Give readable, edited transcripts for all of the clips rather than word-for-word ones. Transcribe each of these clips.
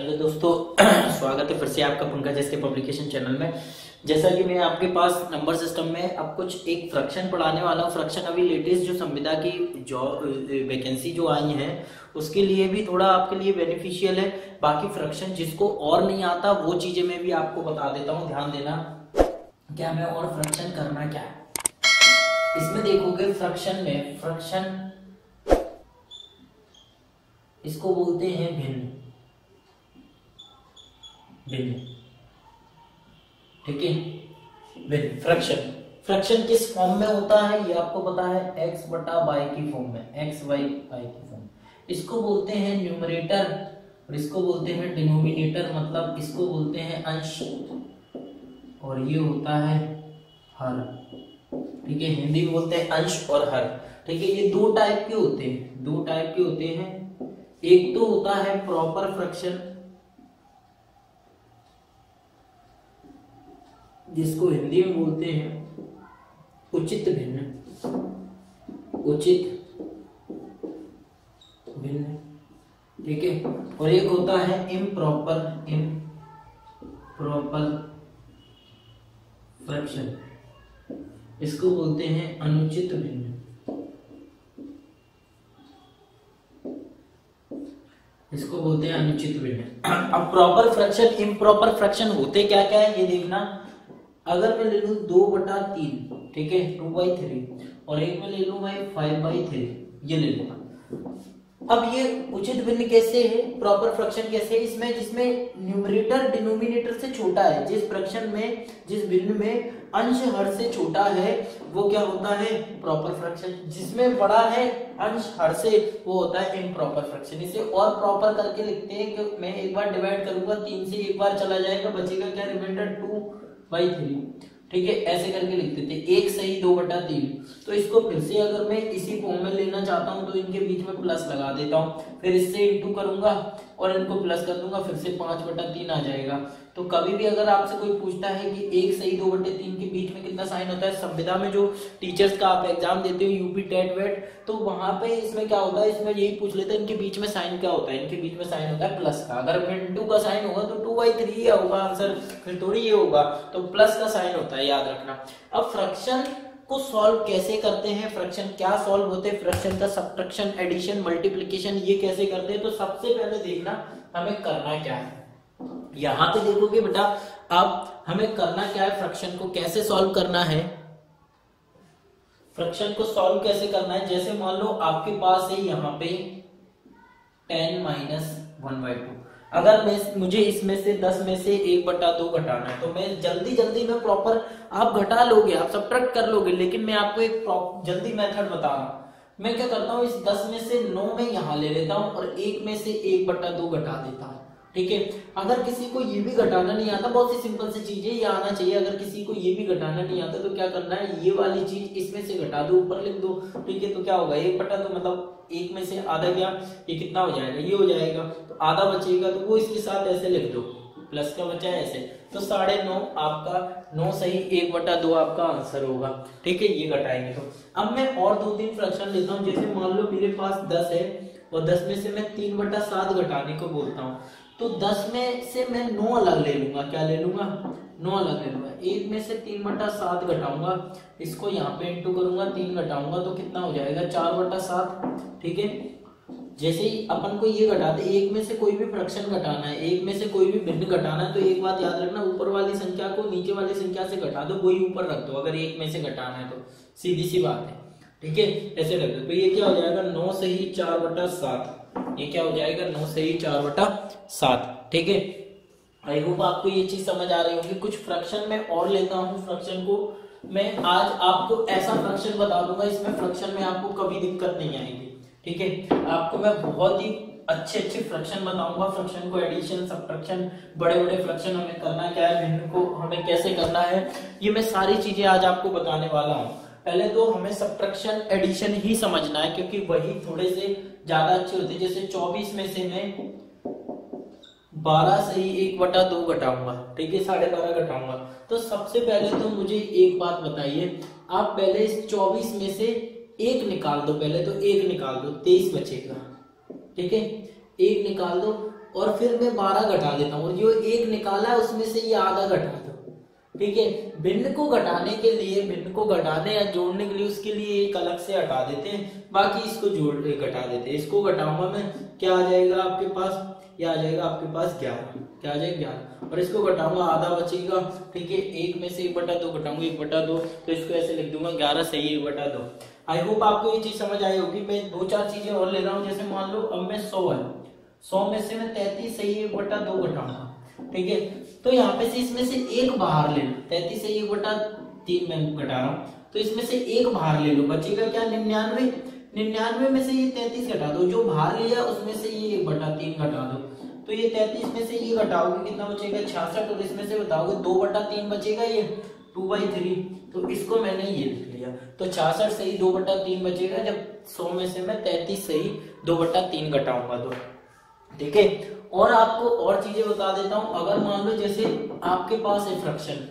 Hello दोस्तों, स्वागत है फिर से आपका Pankaj S K publication channel में। जैसा कि मैं आपके पास नंबर सिस्टम में अब कुछ एक फ्रैक्शन पढ़ाने वाला हूँ। फ्रैक्शन अभी लेटेस्ट जो संविदा की जॉब वैकेंसी जो आई है उसके लिए भी थोड़ा आपके लिए बेनिफिशियल है। बाकी फ्रैक्शन जिसको और नहीं आता वो चीजें मैं भी आपको बता देता हूँ, ध्यान देना क्या मैं और फ्रैक्शन करना क्या है। इसमें देखोगे फ्रैक्शन में फ्रैक्शन इसको बोलते हैं भिन्न, ठीक है। भिन्न फ्रैक्शन किस फॉर्म में होता है ये आपको पता है, x बटा y की फॉर्म में, x y की फॉर्म। इसको बोलते हैं न्यूमरेटर और इसको बोलते हैं डिनोमिनेटर, मतलब इसको बोलते हैं अंश और ये होता है हर, ठीक है। हिंदी में बोलते हैं अंश और हर, ठीक है। ये दो टाइप के होते हैं, एक तो होता है प्रॉपर फ्रैक्शन जिसको हिंदी में बोलते हैं उचित भिन्न, ठीक है। और एक होता है इम्प्रॉपर फ्रैक्शन, इसको बोलते हैं अनुचित भिन्न। अब प्रॉपर फ्रैक्शन इम्प्रॉपर फ्रैक्शन होते क्या क्या है ये देखना। अगर मैं ले लूं 2/3, ठीक है, 2/3 और एक में ले लूं मैं 5/3, ये ले लूंगा। अब ये उचित भिन्न कैसे है, प्रॉपर फ्रैक्शन कैसे है, इसमें जिसमें न्यूमरेटर डिनोमिनेटर से छोटा है, जिस फ्रैक्शन में जिस भिन्न में अंश हर से छोटा है वो क्या होता है प्रॉपर फ्रैक्शन, जिसमें बड़ा है अंश हर से वो होता है इम्प्रॉपर फ्रैक्शन। इसे और प्रॉपर करके लिखते हैं कि मैं एक बार डिवाइड करूंगा 3 से एक बार चला जाएगा, बचेगा क्या रिमाइंडर 2/3, ठीक है। ऐसे करके लिख देते 1 सही 2/3। तो इसको फिर से अगर मैं इसी फॉर्म में लेना चाहता हूं तो इनके बीच में प्लस लगा देता हूं, फिर इससे इंटू करूंगा और इनको प्लस कर दूंगा, फिर से 5/3 आ जाएगा। तो कभी भी अगर आपसे कोई पूछता है कि 1 सही 2/3 के बीच में कितना साइन होता है, संविदा में जो टीचर्स का आप एग्जाम देते हो यूपी टेट वेट, तो वहां पे इसमें क्या होता है, इसमें यही पूछ लेते हैं इनके बीच में साइन क्या होता है। इनके बीच में साइन होता है प्लस का। अगर इंटू का साइन होगा तो 2/3 होगा आंसर, फिर थोड़ी ये होगा, तो प्लस का साइन होता है, याद रखना। अब फ्रैक्शन को सॉल्व कैसे करते हैं, फ्रैक्शन क्या सॉल्व होते हैं, फ्रैक्शन का सब्ट्रैक्शन, एडिशन, मल्टीप्लिकेशन ये कैसे करते हैं। तो सबसे पहले देखना हमें करना क्या है। यहां पे देखोगे बेटा आप, हमें करना क्या है, फ्रैक्शन को कैसे सॉल्व करना है। फ्रैक्शन को सॉल्व कैसे करना है, जैसे मान लो आपके पास है यहाँ पे 10 - 1/2। अगर मुझे इसमें से 10 में से 1/2 घटाना है तो मैं जल्दी में प्रॉपर, आप घटा लोगे, आप सब्ट्रैक्ट कर लोगे, लेकिन मैं आपको एक जल्दी मेथड बता रहा हूं। मैं क्या करता हूं, इस 10 में से 9 में यहां ले लेता हूं और 1 में से 1/2 घटा देता हूं, ठीक है। अगर किसी को ये भी घटाना नहीं आता, बहुत सी सिंपल सी चीज है, ये आना चाहिए। अगर किसी को ये भी घटाना नहीं आता तो क्या करना है, ये वाली चीज इसमें से घटा दो, ऊपर लिख दो, ठीक है। तो क्या होगा 1/2 मतलब 1 में से आधा गया, ये कितना हो जाएगा, ये हो जाएगा, तो आधा बचेगा तो वो इसके साथ ऐसे लिख दो, प्लस का बचा है ऐसे, तो 9.5 आपका 9 सही 1/2 आपका आंसर होगा, ठीक है। ये घटाएंगे तो अब मैं और 2-3 फ्रैक्शन लेता हूँ। जैसे मान लो मेरे पास 10 है और 10 में से मैं 3/7 घटाने को बोलता हूँ, तो 10 में से मैं 9 अलग ले लूंगा, क्या ले लूंगा 9 अलग ले लूंगा। 1 में से 3/7 घटाऊंगा, इसको यहाँ पे इंटू करूंगा, 3 घटाऊंगा तो कितना हो जाएगा 4/7, ठीक है। जैसे ही अपन को ये घटाते, 1 में से कोई भी फ्रैक्शन घटाना है, 1 में से कोई भी भिन्न घटाना है, तो एक बात याद रखना, ऊपर वाली संख्या को नीचे वाली संख्या से घटा दो, वही ऊपर रख दो। अगर 1 में से घटाना है तो सीधी सी बात है, ठीक है, ऐसे रख दो। तो ये क्या हो जाएगा 9 सही 4/7, ये क्या हो जाएगा 9 सही 4/7, ठीक है। आई होप आपको ये चीज समझ आ रही होगी। कुछ फ्रैक्शन में और लेता हूँ, फ्रैक्शन को मैं आज आपको ऐसा फ्रैक्शन बता दूंगा, इसमें फ्रैक्शन में आपको कभी दिक्कत नहीं आएगी, ठीक है। आपको मैं बहुत ही अच्छे फ्रैक्शन बताऊंगा। फ्रैक्शन को एडिशन, सब्ट्रैक्शन, बड़े फ्रैक्शन हमें करना क्या है, भिन्न को हमें कैसे करना है, ये मैं सारी चीजें आज आपको बताने वाला हूँ। पहले तो हमें सब्ट्रैक्शन एडिशन ही समझना है क्योंकि वही थोड़े से ज्यादा अच्छे होते हैं। जैसे 24 में से मैं 12 सही 1/2 घटाऊंगा, ठीक है, 12.5 घटाऊंगा। तो सबसे पहले तो मुझे एक बात बताइए, आप पहले इस 24 में से 1 निकाल दो, पहले तो 1 निकाल दो, 23 बचेगा, ठीक है, 1 निकाल दो और फिर मैं 12 घटा देता हूँ, और जो 1 निकाला है उसमें से ये आधा घटा दो। ठीक है, भिन्न को घटाने के लिए, भिन्न को घटाने या जोड़ने के लिए उसके लिए एक अलग से हटा देते हैं, बाकी इसको जोड़ घटा देते हैं। इसको घटाऊंगा मैं, क्या आ जाएगा आपके पास, ये आ जाएगा आपके पास 11, क्या आ जाएगा 11, और इसको घटाऊंगा आधा बचेगा। ठीक है, 1 में से 1/2 घटाऊंगा 1/2, तो इसको ऐसे लिख दूंगा 11 सही 1/2। आई होप आपको ये चीज समझ आई होगी। मैं 2-4 चीजें और ले रहा हूँ, जैसे मान लो अब मैं 100 है, 100 में से मैं 33 सही 1/2 घटाऊंगा। ठीक है, तो यहाँ पे से इसमें से 1 बाहर ले लो, 33 से 1/3 मैं घटा रहा हूँ, तो इसमें से 1 बाहर ले लो, बचेगा क्या 99, 99 में से ये 33 घटा दो, जो बाहर लिया उसमें से ये 1/3 घटा दो, तो ये 33 में से ये घटाओगे कितना बचेगा 66, और इसमें से बताओगे 2/3 बचेगा, ये 2/3, तो इसको मैंने ये लिख लिया, तो 66 सही 2/3 बचेगा, जब 100 में से मैं 33 सही 2/3 घटाऊंगा तो। ठीक है, और आपको और चीजें बता देता हूं, अगर मान लो जैसे आपके पास है फ्रैक्शन,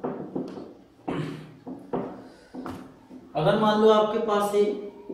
अगर मान लो आपके पास है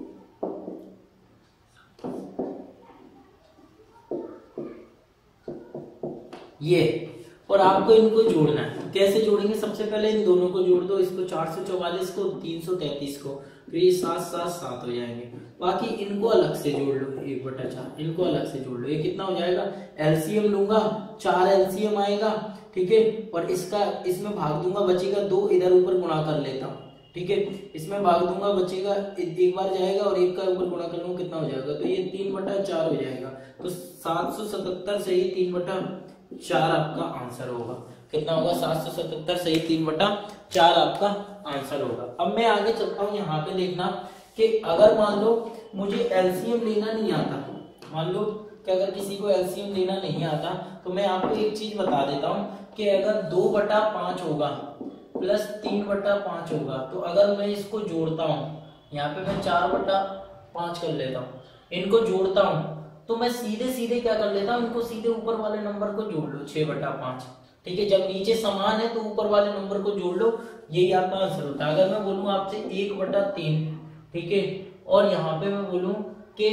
ये, और आपको इनको जोड़ना है, तो कैसे जोड़ेंगे, सबसे पहले इन दोनों को जोड़ दो, इसको 444 को 333 को, तो ये 7 7 7 हो जाएंगे, बाकी इनको अलग से जोड़ लो 1/4, इनको अलग से जोड़ लो, ये कितना हो जाएगा, एलसीएम लूंगा 4 एलसीएम आएगा। ठीक है, और इसका इसमें भाग दूंगा, बचेगा 2, इधर ऊपर गुणा कर लेता हूँ। ठीक है, इसमें भाग दूंगा, बचेगा 1 बार जाएगा, और 1 का ऊपर गुणा कर लूंगा, कितना हो जाएगा, तो ये 3/4 हो जाएगा, तो 777 से ही 3/4 आपका आंसर होगा, कितना होगा 777 सही 3/4 आपका आंसर होगा। अब मैं आगे चलता हूँ, यहाँ पे देखना कि अगर मान लो मुझे एलसीएम लेना नहीं आता, मान लो कि अगर किसी को एलसीएम लेना नहीं आता, तो मैं आपको एक चीज बता देता हूँ कि अगर 2/5 होगा प्लस 3/5 होगा, तो अगर मैं इसको जोड़ता हूँ, यहाँ पे मैं 4/5 कर लेता हूँ, इनको जोड़ता हूँ, तो मैं सीधे सीधे क्या कर लेता हूँ, इनको सीधे ऊपर वाले नंबर को जोड़ लो 6/5। ठीक है, जब नीचे समान है तो ऊपर वाले नंबर को जोड़ लो, यही आपका आंसर होता है। अगर मैं बोलूं आपसे 1/3, ठीक है, और यहाँ पे मैं बोलूं कि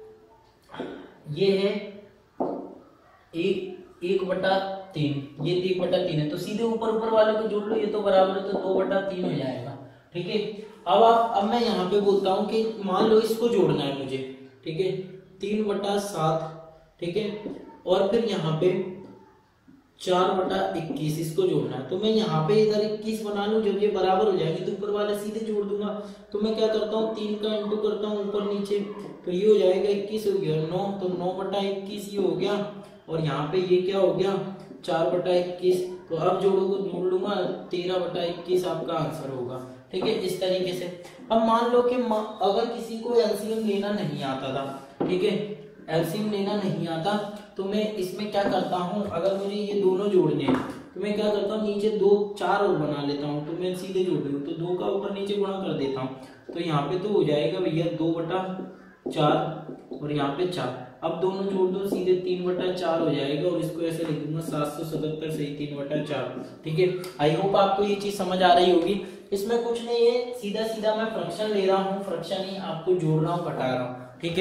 ये है 1/3, ये 1/3 है, तो सीधे ऊपर ऊपर वाले को जोड़ लो, ये तो बराबर है, तो 2/3 हो जाएगा। ठीक है, अब मैं यहाँ पे बोलता हूँ कि मान लो इसको जोड़ना है मुझे, ठीक है, 3/7, ठीक है, और फिर यहाँ पे 4/21 इसको जोड़ना है, तो मैं यहाँ पे इधर 21 बना लूं, जब ये बराबर हो जाएंगे तो ऊपर वाले सीधे जोड़ दूंगा, तो मैं क्या करता हूँ 3 का इंटू करता हूँ ऊपर नीचे, तो ये हो जाएगा 21 हो गया 9, तो 9/21 ये हो गया, और यहाँ पे ये क्या हो गया 4/21, तो अब जोड़ लूंगा 13/21 आपका आंसर होगा। ठीक है, इस तरीके से। अब मान लो कि अगर किसी को एलसीएम लेना नहीं आता था, ठीक है, एलसीएम लेना नहीं आता, तो मैं इसमें क्या करता हूँ, अगर मुझे ये दोनों जोड़ने हैं तो मैं क्या करता हूँ नीचे 2 4 और बना लेता हूँ, तो मैं सीधे जोड़ दूँ, तो 2 का ऊपर नीचे गुणा कर देता हूँ, तो यहाँ पे तो हो जाएगा भैया 2/4 और यहाँ पे 4, अब दोनों जोड़ दो सीधे 3/4 हो जाएगा, और इसको ऐसे लिख दूंगा 777 सही 3/4। ठीक है, आई होप आपको ये चीज समझ आ रही होगी। इसमें कुछ नहीं है, सीधा सीधा मैं फ्रैक्शन ले रहा हूँ, फ्रैक्शन ही आपको जोड़ रहा हूँ घटा रहा हूँ। ठीक है,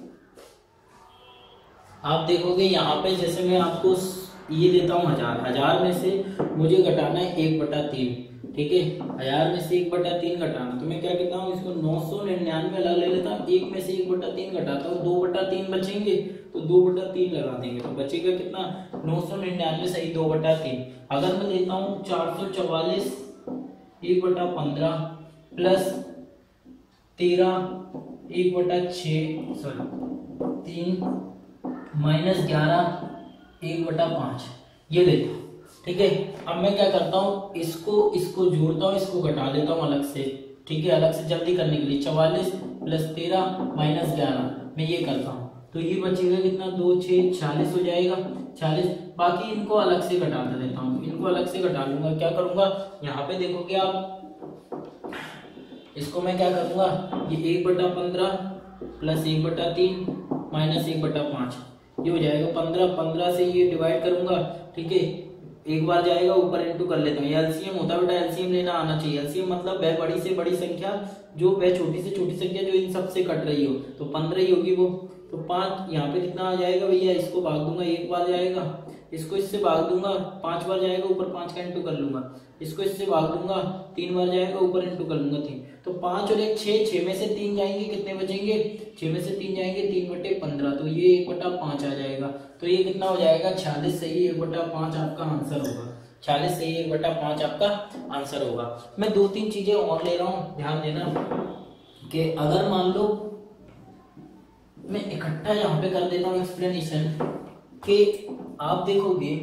आप देखोगे यहाँ पे जैसे मैं आपको ये देता हूँ 1000 में से मुझे घटाना है 1/3, ठीक है, 1000 में से 1/3 घटाना, तो मैं क्या कहता हूँ इसको 999 अलग ले लेता हूँ, 1 में से 1/3 घटाता हूँ, 2/3 बचेंगे, तो 2/3 लगा देंगे, तो बचेगा कितना 999 सही 2/3। अगर मैं लेता हूँ 444 1/15 प्लस 13 1/6 सॉरी 3 माइनस 11 1/5 ये लेता हूँ। ठीक है, अब मैं क्या करता हूँ इसको जोड़ता हूँ, इसको घटा देता हूँ अलग से। ठीक है, अलग से जल्दी करने के लिए 44 प्लस 13 माइनस 11 मैं ये करता हूँ, तो ये बचेगा कितना 2 6 40 हो जाएगा 40। बाकी इनको अलग से घटा देता हूँ, इनको अलग से घटा लूंगा, क्या करूंगा यहाँ पे देखोगे आप, इसको मैं क्या करूंगा ये 1/15 प्लस 1/3 माइनस 1/5 ये हो जाएगा 15 से ये डिवाइड करूंगा। ठीक है, एक बार जाएगा ऊपर इंटू कर लेते हैं, एलसीएम होता है बेटा, एलसीएम लेना आना चाहिए। एलसीएम मतलब वह बड़ी से बड़ी संख्या जो वह छोटी से छोटी संख्या जो इन सबसे कट रही हो, तो 15 ही होगी वो। तो 5 यहाँ पे कितना आ जाएगा भैया, इसको भाग दूंगा, एक बार जाएगा, इसको इससे भाग दूंगा, 5 बार जाएगा, ऊपर 5 का इंटू कर लूंगा, इसको इससे भाग दूंगा, 3 बार जाएगा, ऊपर इंटू कर लूंगा 3। तो 5 और 1 6, 6 में से 3 जाएंगे, कितने बचेंगे, 6 में से 3 जाएंगे, 3/15, तो ये 1/5 आ जाएगा। तो ये कितना हो जाएगा, 46 सही 1/5 आपका आंसर होगा। 46 सही 1/5 आपका आंसर होगा। मैं 2-3 चीजें और ले रहा हूं, ध्यान देना कि अगर मान लो मैं इकट्ठा यहाँ पे कर देता हूँ एक्सप्लेनेशन, कि आप देखोगे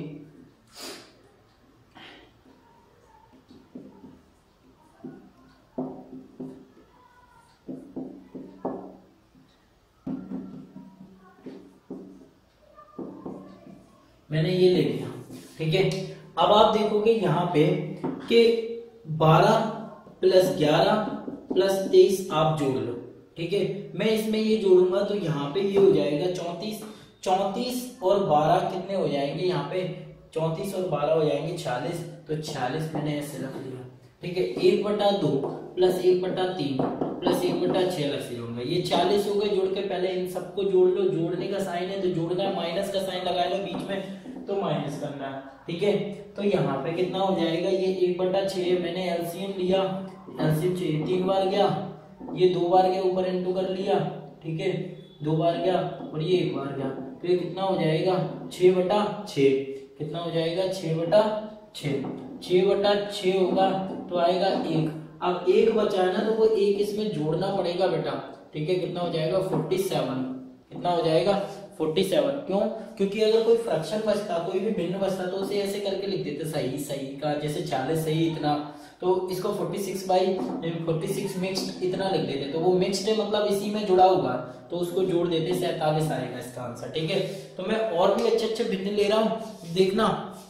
मैंने ये ले लिया, ठीक है। अब आप देखोगे यहाँ पे कि 12 + 11 + 23 आप जोड़ लो, ठीक है। मैं इसमें ये जोड़ूंगा तो यहाँ पे ये हो जाएगा 34, 34 और 12 कितने हो जाएंगे, यहाँ पे 34 और 12 हो जाएंगे 46, तो 46 मैंने ऐसे रख लिया, ठीक है। 1/2 + 1/3 + 1/6 अलग से जोड़ूंगा, ये 40 हो गए। जोड़ के पहले इन सबको जोड़ लो, जोड़ने का साइन है तो जोड़ना है, माइनस का साइन लगा लो बीच में तो माइनस करना है, ठीक है। तो यहाँ पे कितना हो जाएगा, ये 1/6 मैंने एलसीएम लिया, एलसीएम चाहिए, 3 बार गया, ये 2 बार गया, ऊपर इंटू कर लिया, ठीक है, 2 बार गया और ये 1 बार गया, तो ये कितना हो जाएगा 6/6, कितना हो जाएगा 6/6, 6/6 होगा तो आएगा 1। अब 1 बचा है ना, तो वो 1 इसमें जोड़ना पड़ेगा बेटा, ठीक है। कितना हो जाएगा 47, कितना हो जाएगा 47। क्यों, क्योंकि अगर कोई फ्रैक्शन बचता, कोई भी भिन्न बचता तो उसे ऐसे करके लिख देते सही सही का, जैसे 40 सही इतना, तो इसको 46/46 मिक्स्ड इतना लिख देते, तो वो मिक्स्ड है मतलब इसी में जुड़ा हुआ, तो उसको जोड़ देते 47 आएगा इसका आंसर, ठीक है। तो मैं और भी अच्छे अच्छे भिन्न ले रहा हूँ, देखना।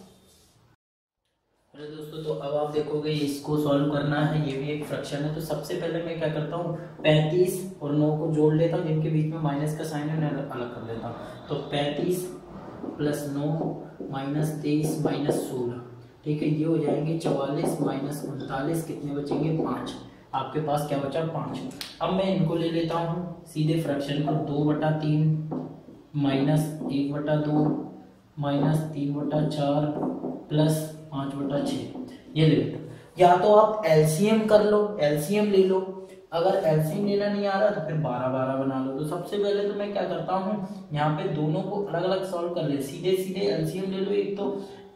अरे दोस्तों, तो अब आप देखोगे इसको सॉल्व करना है, ये भी एक फ्रैक्शन है। तो सबसे पहले मैं क्या करता हूँ, 35 और 9 को जोड़ लेता हूँ, जिनके बीच में माइनस का साइन है अलग कर लेता हूँ। तो 35 + 9 - 23 - 16, ठीक है, ये हो जाएंगे 44 - 39, कितने बचेंगे 5। आपके पास क्या बचा 5। अब मैं इनको ले लेता हूँ सीधे फ्रैक्शन को, 2/3 - 1/2 - 3/4 + 5/6, ये ले लेता। या तो आप एलसीएम कर लो, एलसीएम ले लो, अगर एलसीएम लेना नहीं आ रहा तो फिर 12/12 बना लो। तो सबसे पहले तो मैं क्या करता हूँ, यहाँ पे दोनों को अलग अलग सॉल्व कर ले, सीधे सीधे एलसीएम ले लो। एक तो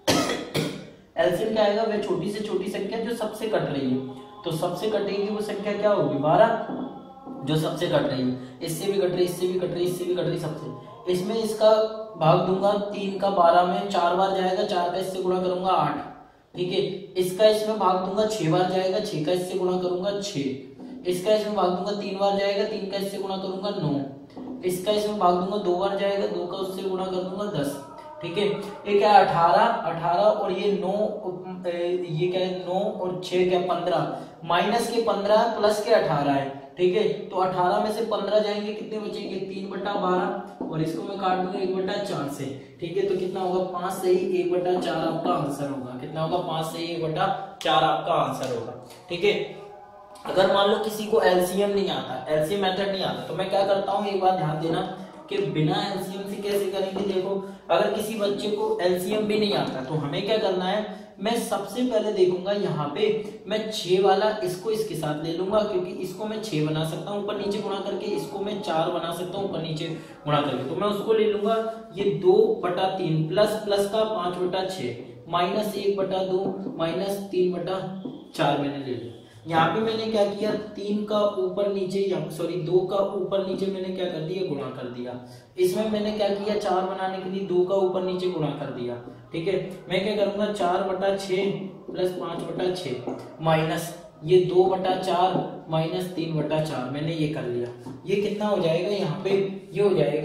एलसीएम क्या आएगा, वह छोटी से छोटी संख्या जो सबसे कट रही है, तो सबसे कटेगी वो संख्या क्या होगी 12, जो सबसे कट रही है, इससे भी कट रही, इससे भी कट रही, इससे भी कट रही, सबसे। इसमें इसका भाग दूंगा, 3 का 12 में 4 बार जाएगा, 4 का इससे गुणा करूंगा 8, ठीक है। इसका इसमें भाग दूंगा 6 बार जाएगा, 6 का इससे गुणा करूंगा 6, इसका इसमें भाग दूंगा 3 बार जाएगा, 3 का इससे गुणा करूंगा 9, इसका इसमें भाग दूंगा 2 बार जाएगा, 2 का उससे गुणा कर दूंगा 10, ठीक है। ये क्या है 18 और ये 9, ये क्या है 9 और 6 क्या 15, माइनस के 15 प्लस के 18 है, ठीक है। तो 18 में से 15 जाएंगे, कितने बचेंगे 3/12, और इसको मैं काट दूंगा 1/4 से, ठीक है। तो कितना होगा 5 सही 1/4 आपका आंसर होगा, कितना होगा 5 सही 1/4 आपका आंसर होगा, ठीक है। अगर मान लो किसी को एलसीएम नहीं आता, एलसीएम मेथड नहीं आता, तो मैं क्या करता हूँ, एक बात ध्यान देना कि बिना एलसीएम से कैसे करेंगे। देखो, अगर किसी बच्चे को एलसीएम भी नहीं आता तो हमें क्या करना है, मैं सबसे पहले देखूंगा यहाँ पे मैं 6 वाला इसको इसके साथ ले लूंगा, क्योंकि इसको मैं 6 बना सकता हूँ ऊपर नीचे गुणा करके, इसको मैं 4 बना सकता हूँ ऊपर नीचे गुणा करके, तो मैं उसको ले लूंगा। ये 2/3 प्लस का 5/6 माइनस 1/2 माइनस 3/4 मैंने ले लिया। यहाँ पे मैंने क्या किया, 3 का ऊपर नीचे, सॉरी 2 का ऊपर नीचे मैंने क्या कर दिया, गुणा कर दिया। इसमें मैंने क्या किया, 4 बनाने के लिए 2 का ऊपर नीचे गुणा कर दिया, ठीक है। मैं क्या करूंगा 4/6 प्लस 5/6 माइनस ये 2/4 माइनस 3/4, मैंने ये कर लिया। ये कितना हो जाएगा, यहाँ पे ये हो जाएगा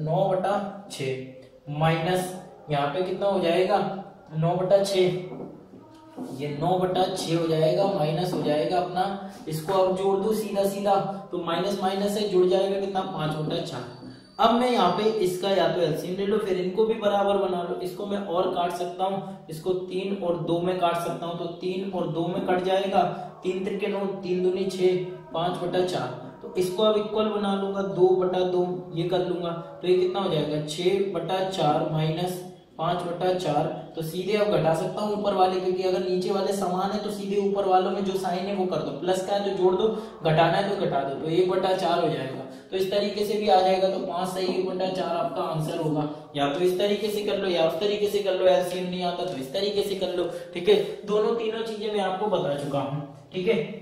9/6 माइनस यहाँ पे कितना हो जाएगा 9/6, ये 9/6 हो जाएगा, माइनस हो जाएगा अपना, इसको अब जोड़ दो सीधा सीधा, तो माइनस माइनस से जुड़ जाएगा कितना 5/4, अब मैं यहाँ पे इसका या तो एलसीएम ले लो, फिर इनको भी बराबर बना लो। इसको मैं और काट सकता हूँ, इसको 3 और 2 में काट सकता हूँ, तो 3 और 2 में कट जाएगा, 3 त्रिके 9, 3 दूनी 6, 5/4। तो इसको अब इक्वल बना लूंगा, 2/2 ये कर लूंगा, तो ये कितना हो जाएगा 6/4 माइनस 5/4। तो सीधे अब घटा सकता हूँ ऊपर वाले, क्योंकि अगर नीचे वाले समान है तो सीधे ऊपर वालों में जो साइन है वो कर दो, प्लस का है तो जोड़ दो, घटाना है तो घटा दो, तो 1/4 हो जाएगा। तो इस तरीके से भी आ जाएगा, तो 5 सही 1/4 आपका आंसर होगा। या तो इस तरीके से कर लो या उस तरीके से कर लो, एलसीएम नहीं आता तो इस तरीके से कर लो, ठीक है। दोनों तीनों चीजें मैं आपको बता चुका हूँ, ठीक है।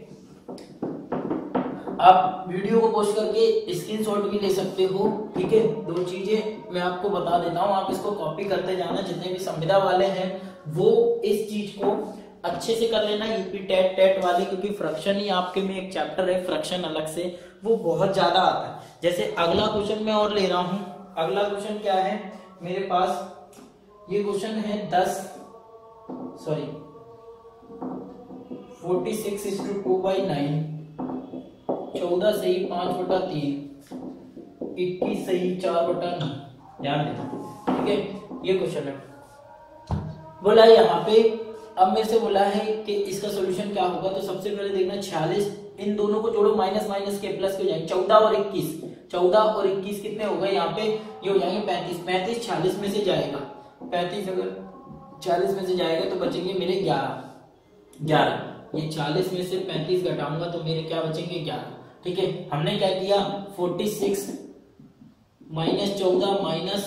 आप वीडियो को पॉज करके स्क्रीनशॉट भी ले सकते हो, ठीक है। 2 चीजें मैं आपको बता देता हूँ, आप इसको कॉपी करते जाना। जितने भी संविदा वाले हैं वो इस चीज को अच्छे से कर लेना, यूपी टेट वाले, क्योंकि फ्रैक्शन ही आपके में एक चैप्टर है, फ्रैक्शन अलग से, वो बहुत ज्यादा आता है। जैसे अगला क्वेश्चन मैं और ले रहा हूँ। अगला क्वेश्चन क्या है मेरे पास, ये क्वेश्चन है 46/2/9, 14 सही 5/3, 21 सही 4/9। ध्यान देना, ठीक है। ये क्वेश्चन है, बोला यहाँ पे, अब मेरे से बोला है कि इसका सॉल्यूशन क्या होगा। तो सबसे पहले देखना 46, इन दोनों को जोड़ो, माइनस माइनस के प्लस के हो जाएंगे, 14 और 21, 14 और 21 कितने हो गए यहाँ पे, ये हो जाएंगे 35, 35 46 में से जाएगा, 35 अगर 40 में से जाएगा तो बचेंगे मेरे 11। ये 40 में से 35 घटाऊंगा तो मेरे क्या बचेंगे 11, ठीक है। हमने क्या किया 46 माइनस 14 माइनस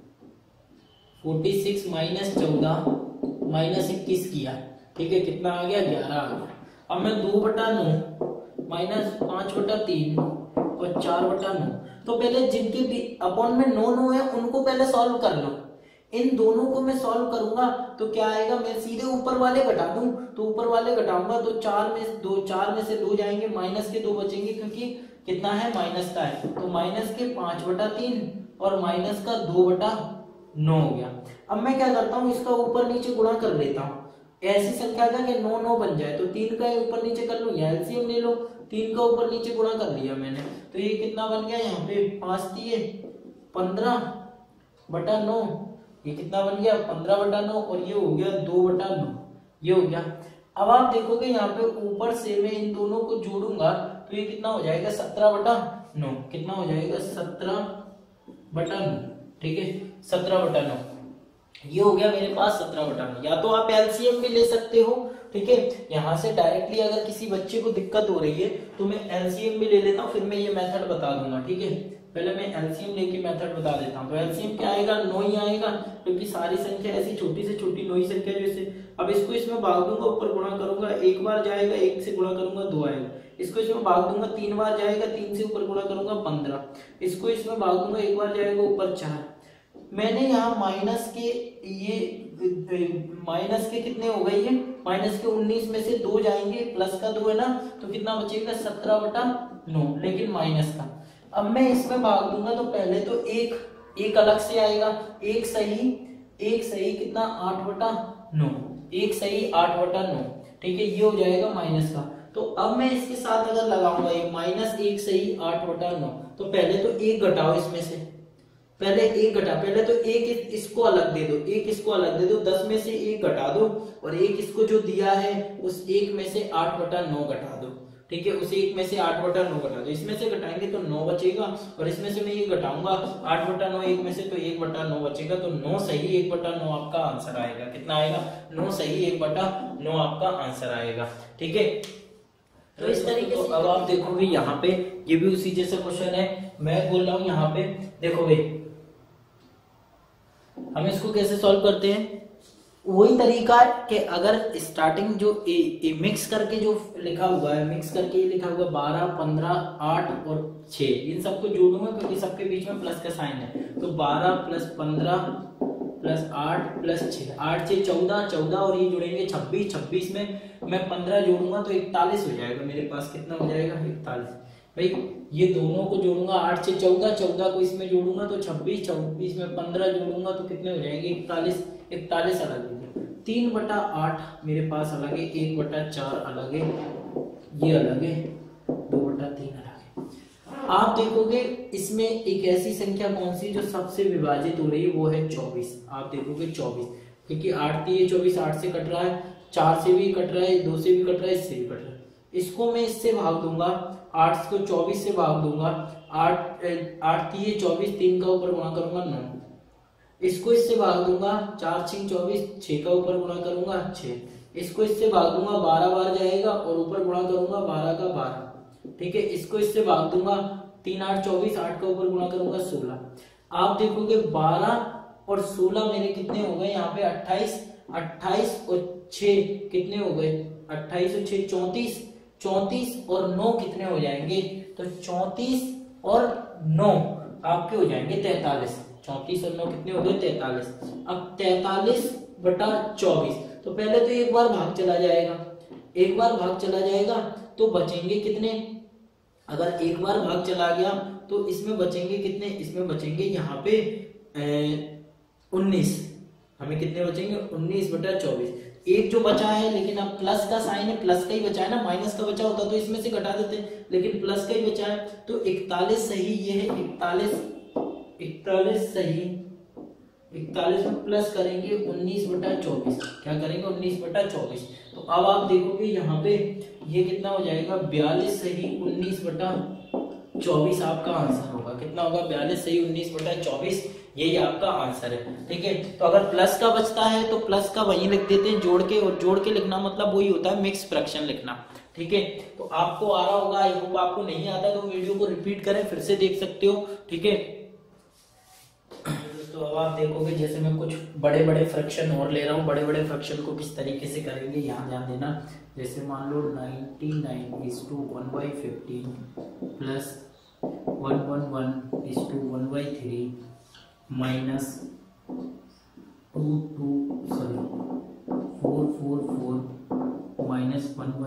46 माइनस 14 माइनस 21 किया, ठीक है। कितना आ गया 11 आ गया। अब मैं 2/9 माइनस 5/3 और 4/9, तो पहले जिनके भी अपॉन में 9 है उनको पहले सॉल्व कर लो। इन दोनों को मैं सॉल्व करूंगा तो क्या आएगा, मैं सीधे ऊपर वाले घटा दूं, तो ऊपर वाले घटाऊंगा तो 4 में से 2 जाएंगे, माइनस के 2 बचेंगे, क्योंकि कितना है माइनस का है, तो माइनस के 5/3 और माइनस का 2/9 हो गया। अब मैं क्या करता हूँ, इसका ऊपर नीचे गुणा कर लेता हूँ, ऐसी संख्या का कि 9 बन जाए, तो 3 का ऊपर नीचे कर लूँ, एलसीएम ले लो, 3 का ऊपर नीचे गुणा कर लिया मैंने, तो ये कितना बन गया, यहाँ पे 5 दिए 15/9, ये कितना बन गया 15/9, और ये हो गया 2/9, ये हो गया। अब आप देखोगे यहाँ पे ऊपर से मैं इन दोनों को जोड़ूंगा तो ये कितना हो जाएगा 17/9, कितना हो जाएगा 17/9, ठीक है 17/9, ये हो गया मेरे पास 17/9। या तो आप एलसीएम भी ले सकते हो, ठीक है। यहाँ से डायरेक्टली अगर किसी बच्चे को दिक्कत हो रही है तो मैं एलसीएम भी ले लेता हूँ, फिर मैं ये मेथड बता दूंगा, ठीक है। पहले मैं एलसीएम लेके मेथड बता देता हूँ। तो एलसीएम क्या आएगा 9 ही आएगा, क्योंकि सारी संख्या ऐसी छोटी से छोटी 9 ही संख्या जैसे। अब इसको इसमें भाग दूंगा, ऊपर गुणा करूंगा, 1 बार जाएगा, 1 से गुणा करूंगा 2 आएगा, इसको इसमें भाग दूंगा 3 बार जाएगा, 3 से ऊपर गुणा करूंगा 15, इसको इसमें भाग दूंगा 1 बार जाएगा ऊपर 4। मैंने यहाँ माइनस के कितने हो गए, ये माइनस के 19 में से 2 जाएंगे, प्लस का 2 है ना, तो कितना बचेगा 17/9, लेकिन माइनस का। अब मैं इसमें भाग दूंगा तो पहले तो एक अलग से आएगा, एक सही कितना 8/9, एक सही 8/9, ठीक है, ये हो जाएगा माइनस का। तो अब मैं इसके साथ अगर लगाऊंगा ये माइनस 1 सही 8/9, तो पहले तो 1 घटाओ इसमें से, पहले तो एक इसको अलग दे दो, एक इसको अलग दे दो, 10 में से 1 घटा दो, और एक इसको जो दिया है उस 1 में से 8/9 घटा दो, ठीक है, उस 1 में से 8/9 घटा दो। इसमें से घटाएंगे तो 9 बचेगा, और इसमें से मैं ये घटाऊंगा 8/9 1 में से, तो 1/9 बचेगा, तो 9 सही 1/9 आपका आंसर आएगा। कितना आएगा 9 सही 1/9 आपका आंसर आएगा, ठीक है। तो इस तरीके से अब आप देखोगे यहाँ पे ये भी उसी जैसा क्वेश्चन है। मैं बोल रहा हूँ यहाँ पे देखो भाई, हम इसको कैसे सॉल्व करते हैं, वही तरीका है कि अगर स्टार्टिंग जो मिक्स करके जो लिखा हुआ है, मिक्स करके ये लिखा हुआ 12, 15, 8 और 6, इन सबको जोड़ूंगा क्योंकि सबके बीच में प्लस का साइन है। तो 12 + 15 + 8 + 6, 8 से 14 और ये जुड़ेंगे 26, 26 में मैं 15 जोड़ूंगा तो 41 हो जाएगा मेरे पास। कितना हो जाएगा 41। भाई ये दोनों को जोड़ूंगा 8 से 14 को इसमें जोड़ूंगा तो 26, 26 में 15 जोड़ूंगा तो कितने हो जाएंगे 41, 41 अलग है, 3/8 मेरे पास अलग है, 1/4 अलग है, ये अलग है, 2/3 अलग है। आप देखोगे इसमें एक ऐसी संख्या कौन सी जो सबसे विभाजित हो रही है, वो है 24। आप देखोगे 24, क्योंकि 8 3 24, 8 से कट रहा है, 4 से भी कट रहा है, 2 से भी कट रहा है, इससे भी कट रहा है। इसको मैं इससे भाग दूंगा, 8 को 24 से भाग दूंगा, 8 3 24, 3 का ऊपर गुणा करूंगा 9। इसको इससे भाग दूंगा, 4 6 24, 6 का ऊपर गुणा करूंगा 6। इसको इससे भाग दूंगा, 12 बार जाएगा और ऊपर गुणा करूंगा 12 का 12। ठीक है, इसको इससे भाग दूंगा, 3 8 24, 8 का ऊपर गुणा करूंगा 16। आप देखोगे 12 और 16 मेरे कितने हो गए यहाँ पे 28, 28 और 6 कितने हो गए 28 और 6 34, 34 और 9 कितने हो जाएंगे, तो 34 और 9 आपके हो जाएंगे 43। 34 और 9 कितने हो गए 43। अब 43/24, तो पहले तो एक बार भाग चला जाएगा, एक बार भाग चला जाएगा तो बचेंगे कितने, अगर एक बार भाग चला गया तो इसमें बचेंगे कितने, इसमें बचेंगे यहाँ पे 19। हमें कितने बचेंगे 19/24। एक जो बचा है, लेकिन अब प्लस का साइन है, प्लस का ही बचा है ना, माइनस का बचा होता तो इसमें से घटा देते, लेकिन प्लस का ही बचा है। तो 41 सही, ये है 41 सही, 41 में प्लस करेंगे 19/24। क्या करेंगे 19/24। तो अब आप देखोगे यहाँ पे ये कितना हो जाएगा 42 सही 19/24 आपका आंसर होगा। कितना होगा 42 सही 19/24, यही आपका आंसर है। ठीक है, तो अगर प्लस का बचता है तो प्लस का वहीं लिख देते हैं जोड़ के, और जोड़ के लिखना मतलब वही होता है मिक्स फ्रैक्शन लिखना। ठीक है, तो आपको आ रहा होगा, आई होप आपको नहीं आता तो वीडियो को रिपीट करें, फिर से देख सकते हो। ठीक है, तो अब आप देखोगे जैसे मैं कुछ बड़े बड़े फ्रैक्शन और ले रहा हूँ, बड़े बड़े फ्रैक्शन को किस तरीके से करेंगे यहाँ ध्यान देना। जैसे मान लो 99:1/15 प्लस 111:1/3 माइनस 444 माइनस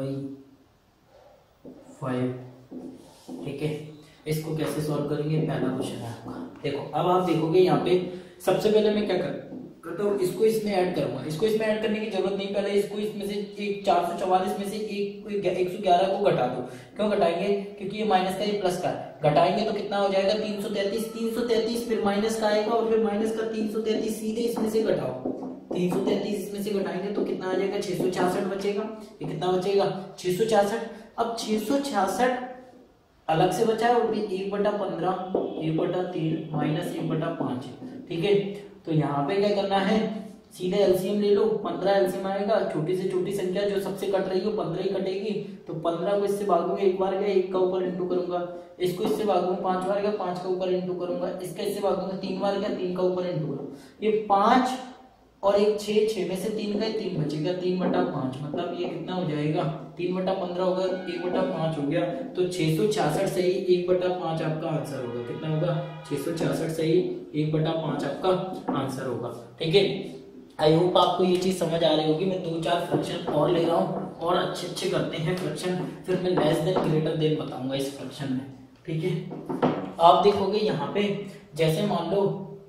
1/5। ठीक है, इसको कैसे सॉल्व करेंगे, पहला क्वेश्चन है आपका। देखो अब आप देखोगे यहाँ पे सबसे पहले मैं क्या करता हूँ, इसको इसमें ऐड करूंगा। इसको इसमें ऐड करने की जरूरत नहीं, पहले इसको इसमें से 444 में से 111 को घटा दो। क्यों घटाएंगे, क्योंकि ये माइनस का, ये प्लस का है। घटाएंगे तो कितना हो जाएगा 333, 333 फिर माइनस का आएगा और फिर माइनस का 333 सीधे इसमें से घटाओ, 333 इसमें से घटाएंगे तो कितना आ जाएगा 666 बचेगा। ये कितना बचेगा 666। अब 666 अलग से बचा है और 1/15, 1/3 माइनस 1/5। ठीक है, तो यहाँ पे क्या करना है, सीधे एलसीएम ले लो, 15 एलसीएम आएगा, छोटी से छोटी संख्या जो सबसे कट रही हो 15 ही कटेगी। तो 15 को इससे भागूंगा, एक बार गया 1 का ऊपर इंटू करूंगा, इसको इससे भागूंगा 5 बार गया 5 का ऊपर इंटू करूंगा, इसका इससे भागूंगा 3 बार गया 3 का ऊपर इंटू करूंगा। ये 5 और एक 6, 6 में से 3 गए 3 बचेगा, 3/5 मतलब ये कितना हो जाएगा 3/15 होगा, 1/5 हो गया। तो 666 सही 1/5 आपका आंसर होगा। कितना होगा 666 सही 1/5 आपका आंसर होगा। ठीक है, आई होप आपको ये चीज समझ आ रही होगी। मैं 2-4 फ्रैक्शन और ले रहा हूँ और अच्छे करते हैं फ्रैक्शन, फिर मैं लेस देन ग्रेटर देन बताऊंगा इस फ्रैक्शन में। ठीक है, आप देखोगे यहाँ पे जैसे मान लो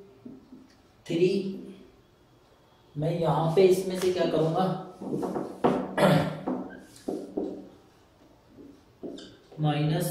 3, मैं यहाँ पे इसमें से क्या करूंगा माइनस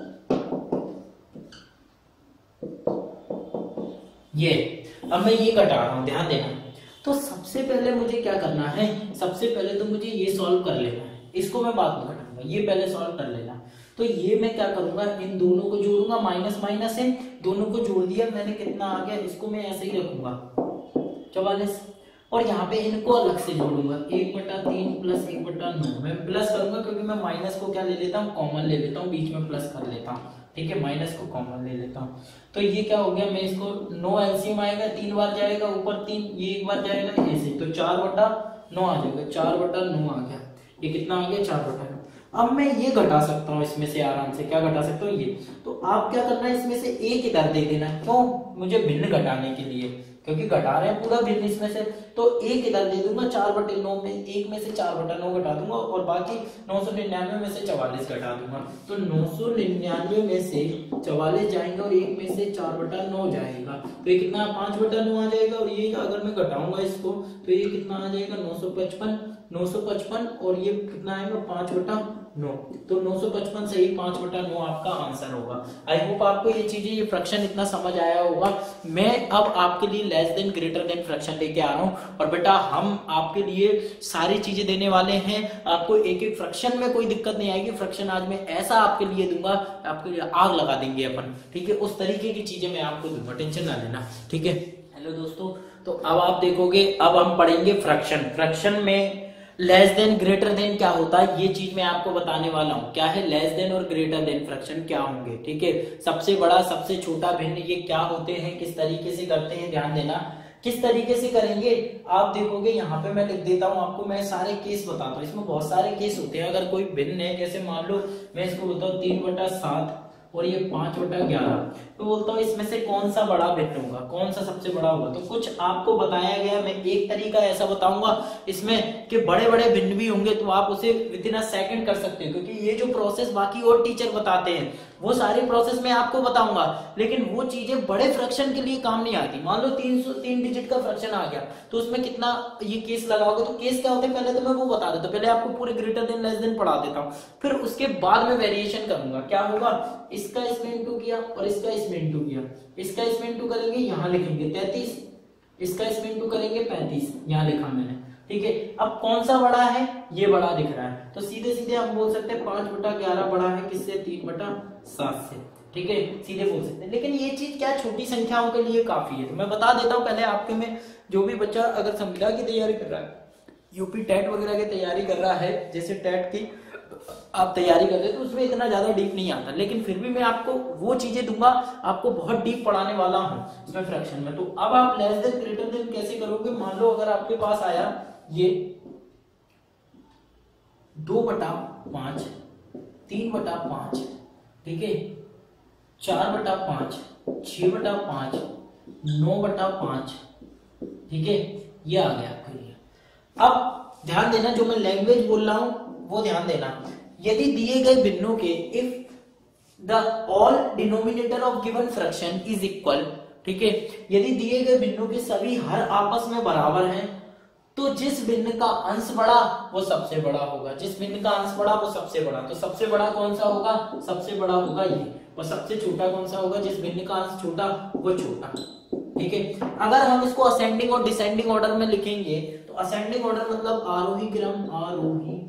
ये, अब मैं ये घटा रहा हूं, ध्यान देना। तो सबसे पहले मुझे क्या करना है, सबसे पहले तो मुझे ये सॉल्व कर लेना है, इसको मैं बाद में घटाऊंगा, ये पहले सॉल्व कर लेना। तो ये मैं क्या करूंगा, इन दोनों को जोड़ूंगा, माइनस माइनस है, दोनों को जोड़ दिया मैंने, कितना आ गया, इसको मैं ऐसे ही रखूंगा 44, और यहाँ पे इनको अलग से जोड़ूंगा 1/3 प्लस 1/9। मैं प्लस करूंगा क्योंकि मैं माइनस को क्या ले लेता हूँ, कॉमन ले लेता हूँ, बीच में प्लस कर लेता हूँ। ठीक है, माइनस को कॉमन ले लेता हूँ। तो ये क्या हो गया, मैं इसको 9 एलसीएम आएगा, 3 बार जाएगा ऊपर 3, ये 1 बार जाएगा ऐसे, तो 4/9 आ जाएगा, 4/9 आ गया। ये कितना आ गया 4/9। अब मैं ये घटा सकता हूँ इसमें से आराम से, क्या घटा सकता हूँ ये। तो आप क्या करना है, इसमें से एक इधर दे देना, क्यों, मुझे भिन्न घटाने के लिए, क्योंकि घटा रहे हैं पूरा भिन्न इसमें से, तो एक इधर दे दूंगा 4/9 में, एक में से 4/9 घटा दूंगा और बाकी 999 में से 44 घटा दूंगा। तो 999 में से 44 जाएंगे और एक में से 4/9 जाएगा, तो ये कितना 5/9 आ जाएगा। और ये अगर मैं घटाऊंगा इसको तो ये कितना आ जाएगा 955 और ये कितना आएगा 5/9 9, तो 955 सही 5/9 आपका आंसर होगा। आई होप आपको ये चीजें, ये फ्रैक्शन इतना समझ आया होगा। मैं अब आपके लिए less than greater than fraction लेके आ रहा हूँ, और बेटा हम आपके लिए सारी चीजें देने वाले हैं। आपको एक एक फ्रैक्शन में कोई दिक्कत नहीं आएगी। फ्रैक्शन आज मैं ऐसा आपके लिए दूंगा, आपके लिए आग लगा देंगे अपन, ठीक है। उस तरीके की चीजें मैं आपको दूंगा, टेंशन ना लेना, ठीक है। हेलो दोस्तों, तो अब आप देखोगे, अब हम पढ़ेंगे फ्रैक्शन। फ्रैक्शन में लेस देन ग्रेटर देन क्या होता है, ये चीज मैं आपको बताने वाला हूँ। क्या है लेस देन और ग्रेटर देन फ्रैक्शन क्या होंगे, ठीक है। सबसे बड़ा, सबसे छोटा, भिन्न, ये क्या होते हैं, किस तरीके से करते हैं, ध्यान देना। किस तरीके से करेंगे आप देखोगे, यहाँ पे मैं लिख देता हूँ आपको, मैं सारे केस बताता हूँ। इसमें बहुत सारे केस होते हैं। अगर कोई भिन्न है, जैसे मान लो मैं इसको बोलता हूँ 3/7 और ये 5/11, तो बोलता हूँ इसमें से कौन सा बड़ा भिन्न होगा, कौन सा सबसे बड़ा होगा। तो कुछ आपको बताया गया, मैं एक तरीका ऐसा बताऊंगा इसमें कि बड़े बड़े भिन्न भी होंगे, तो आप उसे विद इन अ सेकंड कर सकते हो, क्योंकि ये जो प्रोसेस बाकी और टीचर बताते हैं वो सारी प्रोसेस मैं आपको बताऊंगा, लेकिन वो चीजें बड़े फ्रैक्शन के लिए काम नहीं आती। मान लो 303 डिजिट का फ्रैक्शन आ गया, तो उसमें कितना ये केस लगाओगे, तो केस क्या होते हैं पहले तो मैं वो बता देता हूँ। पहले आपको पूरे ग्रेटर देन लेस देन पढ़ा देता हूँ, फिर उसके बाद में वेरिएशन करूंगा। क्या होगा, इसका इसमें इंटू किया और इसका इसमें इंटू किया, इसका इसमें इंटू करेंगे, यहाँ लिखेंगे 33, इसका इसमें इंटू करेंगे 35, यहाँ लिखा मैंने, ठीक है। अब कौन सा बड़ा है, ये बड़ा दिख रहा है, तो सीधे सीधे हम बोल सकते हैं 5/11 बड़ा है किससे, 3/7 से, ठीक है, सीधे बोल सकते हैं। लेकिन ये चीज क्या छोटी संख्याओं के लिए काफी है, तो मैं बता देता हूँ पहले आपके में। जो भी बच्चा अगर संविदा की तैयारी कर रहा है, यूपी टेट वगैरह की तैयारी कर रहा है, जैसे टेट की आप तैयारी कर रहे हो, तो उसमें इतना ज्यादा डीप नहीं आता, लेकिन फिर भी मैं आपको वो चीजें दूंगा, आपको बहुत डीप पढ़ाने वाला हूँ इसमें फ्रैक्शन में। तो अब आप लेस देन ग्रेटर देन कैसे करोगे, मान लो अगर आपके पास आया ये 2/5, 3/5, ठीक है, 4/5, 6/5, 9/5, ठीक है, ये आ गया आपके लिए। अब ध्यान देना, जो मैं लैंग्वेज बोल रहा हूं वो ध्यान देना। यदि दिए गए भिन्नों के if the all denominator of given fraction is equal, ठीक है, यदि दिए गए भिन्नों के सभी हर आपस में बराबर हैं, तो जिस भिन्न का अंश बड़ा वो सबसे बड़ा होगा, जिस भिन्न का अंश बड़ा वो सबसे बड़ा। तो सबसे बड़ा कौन सा होगा, सबसे बड़ा होगा ये, और सबसे छोटा कौन सा होगा, जिस भिन्न का अंश छोटा वो छोटा, ठीक है। अगर हम इसको असेंडिंग और डिसेंडिंग ऑर्डर में लिखेंगे, तो असेंडिंग ऑर्डर मतलब आरोही क्रम, आरोही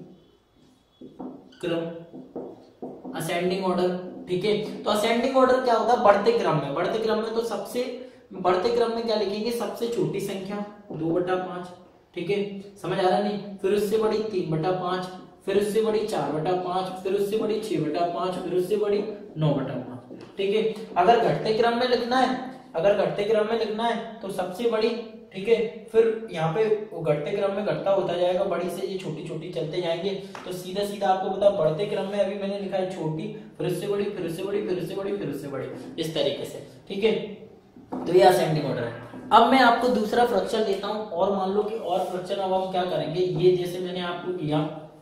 क्रम, असेंडिंग ऑर्डर, ठीक है। तो असेंडिंग ऑर्डर क्या होता है, बढ़ते क्रम में, बढ़ते क्रम में तो सबसे बढ़ते क्रम में क्या लिखेंगे, सबसे छोटी संख्या 2/5, ठीक है, समझ आ रहा नहीं, फिर उससे बड़ी 3/5, फिर उससे बड़ी 4/5, फिर उससे बड़ी 6/5, फिर उससे बड़ी 9/5, ठीक है। अगर घटते क्रम में लिखना है, अगर घटते क्रम में लिखना है तो सबसे बड़ी, ठीक है, फिर यहाँ पे वो घटते क्रम में घटता होता जाएगा, बड़ी से ये छोटी छोटी चलते जाएंगे, तो सीधा सीधा आपको पता, बढ़ते क्रम में अभी मैंने लिखा है छोटी, फिर उससे बड़ी, फिर उससे बड़ी, फिर उससे बड़ी, फिर उससे बड़ी, इस तरीके से, ठीक है। तो ये असेंडिंग ऑर्डर है। अब मैं आपको दूसरा फ्रैक्शन देता हूं, और मान लो कि और फ्रैक्शन अब हम क्या करेंगे, ये जैसे मैंने आपको किया,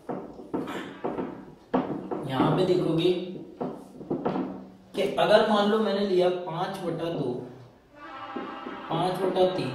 यहां पे देखोगे कि अगर मान लो मैंने लिया 5/2, 5/3,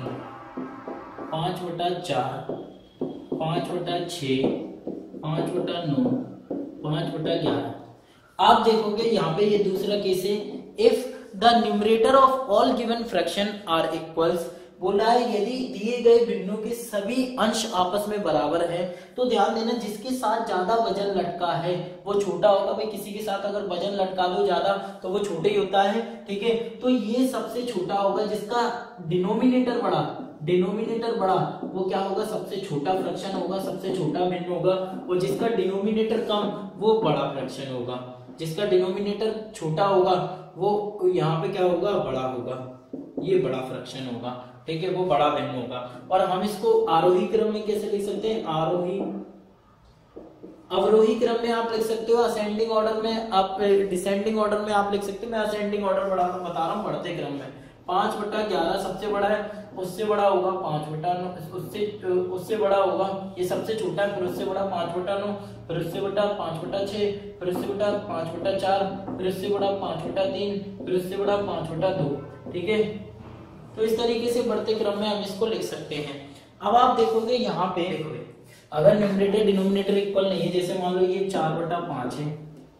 5/4, 5/6, 5/9, 5/11। आप देखोगे यहाँ पे ये दूसरा केस है, if the numerator of all given fraction are equals, बोला है यदि दिए गए भिन्नों के सभी अंश आपस में बराबर है, तो ध्यान देना जिसके साथ ज्यादा वजन लटका है वो छोटा होगा। भाई किसी के साथ अगर वजन लटका दो ज्यादा तो वो छोटे ही होता है, ठीक है। तो ये सबसे छोटा होगा, जिसका डिनोमिनेटर बड़ा, डिनोमिनेटर बड़ा वो क्या होगा, सबसे छोटा फ्रैक्शन होगा, सबसे छोटा भिन्न होगा। और जिसका डिनोमिनेटर कम वो बड़ा फ्रैक्शन होगा, जिसका डिनोमिनेटर छोटा होगा वो यहाँ पे क्या होगा, बड़ा होगा, ये बड़ा फ्रैक्शन होगा, ठीक है, वो बड़ा भिन्न होगा। और हम इसको आरोही क्रम में कैसे लिख सकते हैं, आरोही, अवरोही क्रम में आप लिख सकते हो, असेंडिंग ऑर्डर में आप, डिसेंडिंग ऑर्डर में आप लिख सकते हो। मैं असेंडिंग ऑर्डर बता रहा हूँ, बढ़ते क्रम में 5/11 सबसे बड़ा है, उससे बड़ा होगा 5/9, उससे बड़ा होगा, ये सबसे छोटा है, फिर उससे बड़ा 5/9, फिर उससे बड़ा 5/6, फिर उससे बड़ा 5/4, फिर उससे बड़ा 5/3, फिर उससे बड़ा 5/2, ठीक है। तो इस तरीके से बढ़ते क्रम में हम इसको लिख सकते हैं। अब आप देखोगे यहाँ पे, देखोगे अगर न्यूमरेटर डिनोमिनेटर इक्वल नहीं है, जैसे मान लो ये 4/5 है,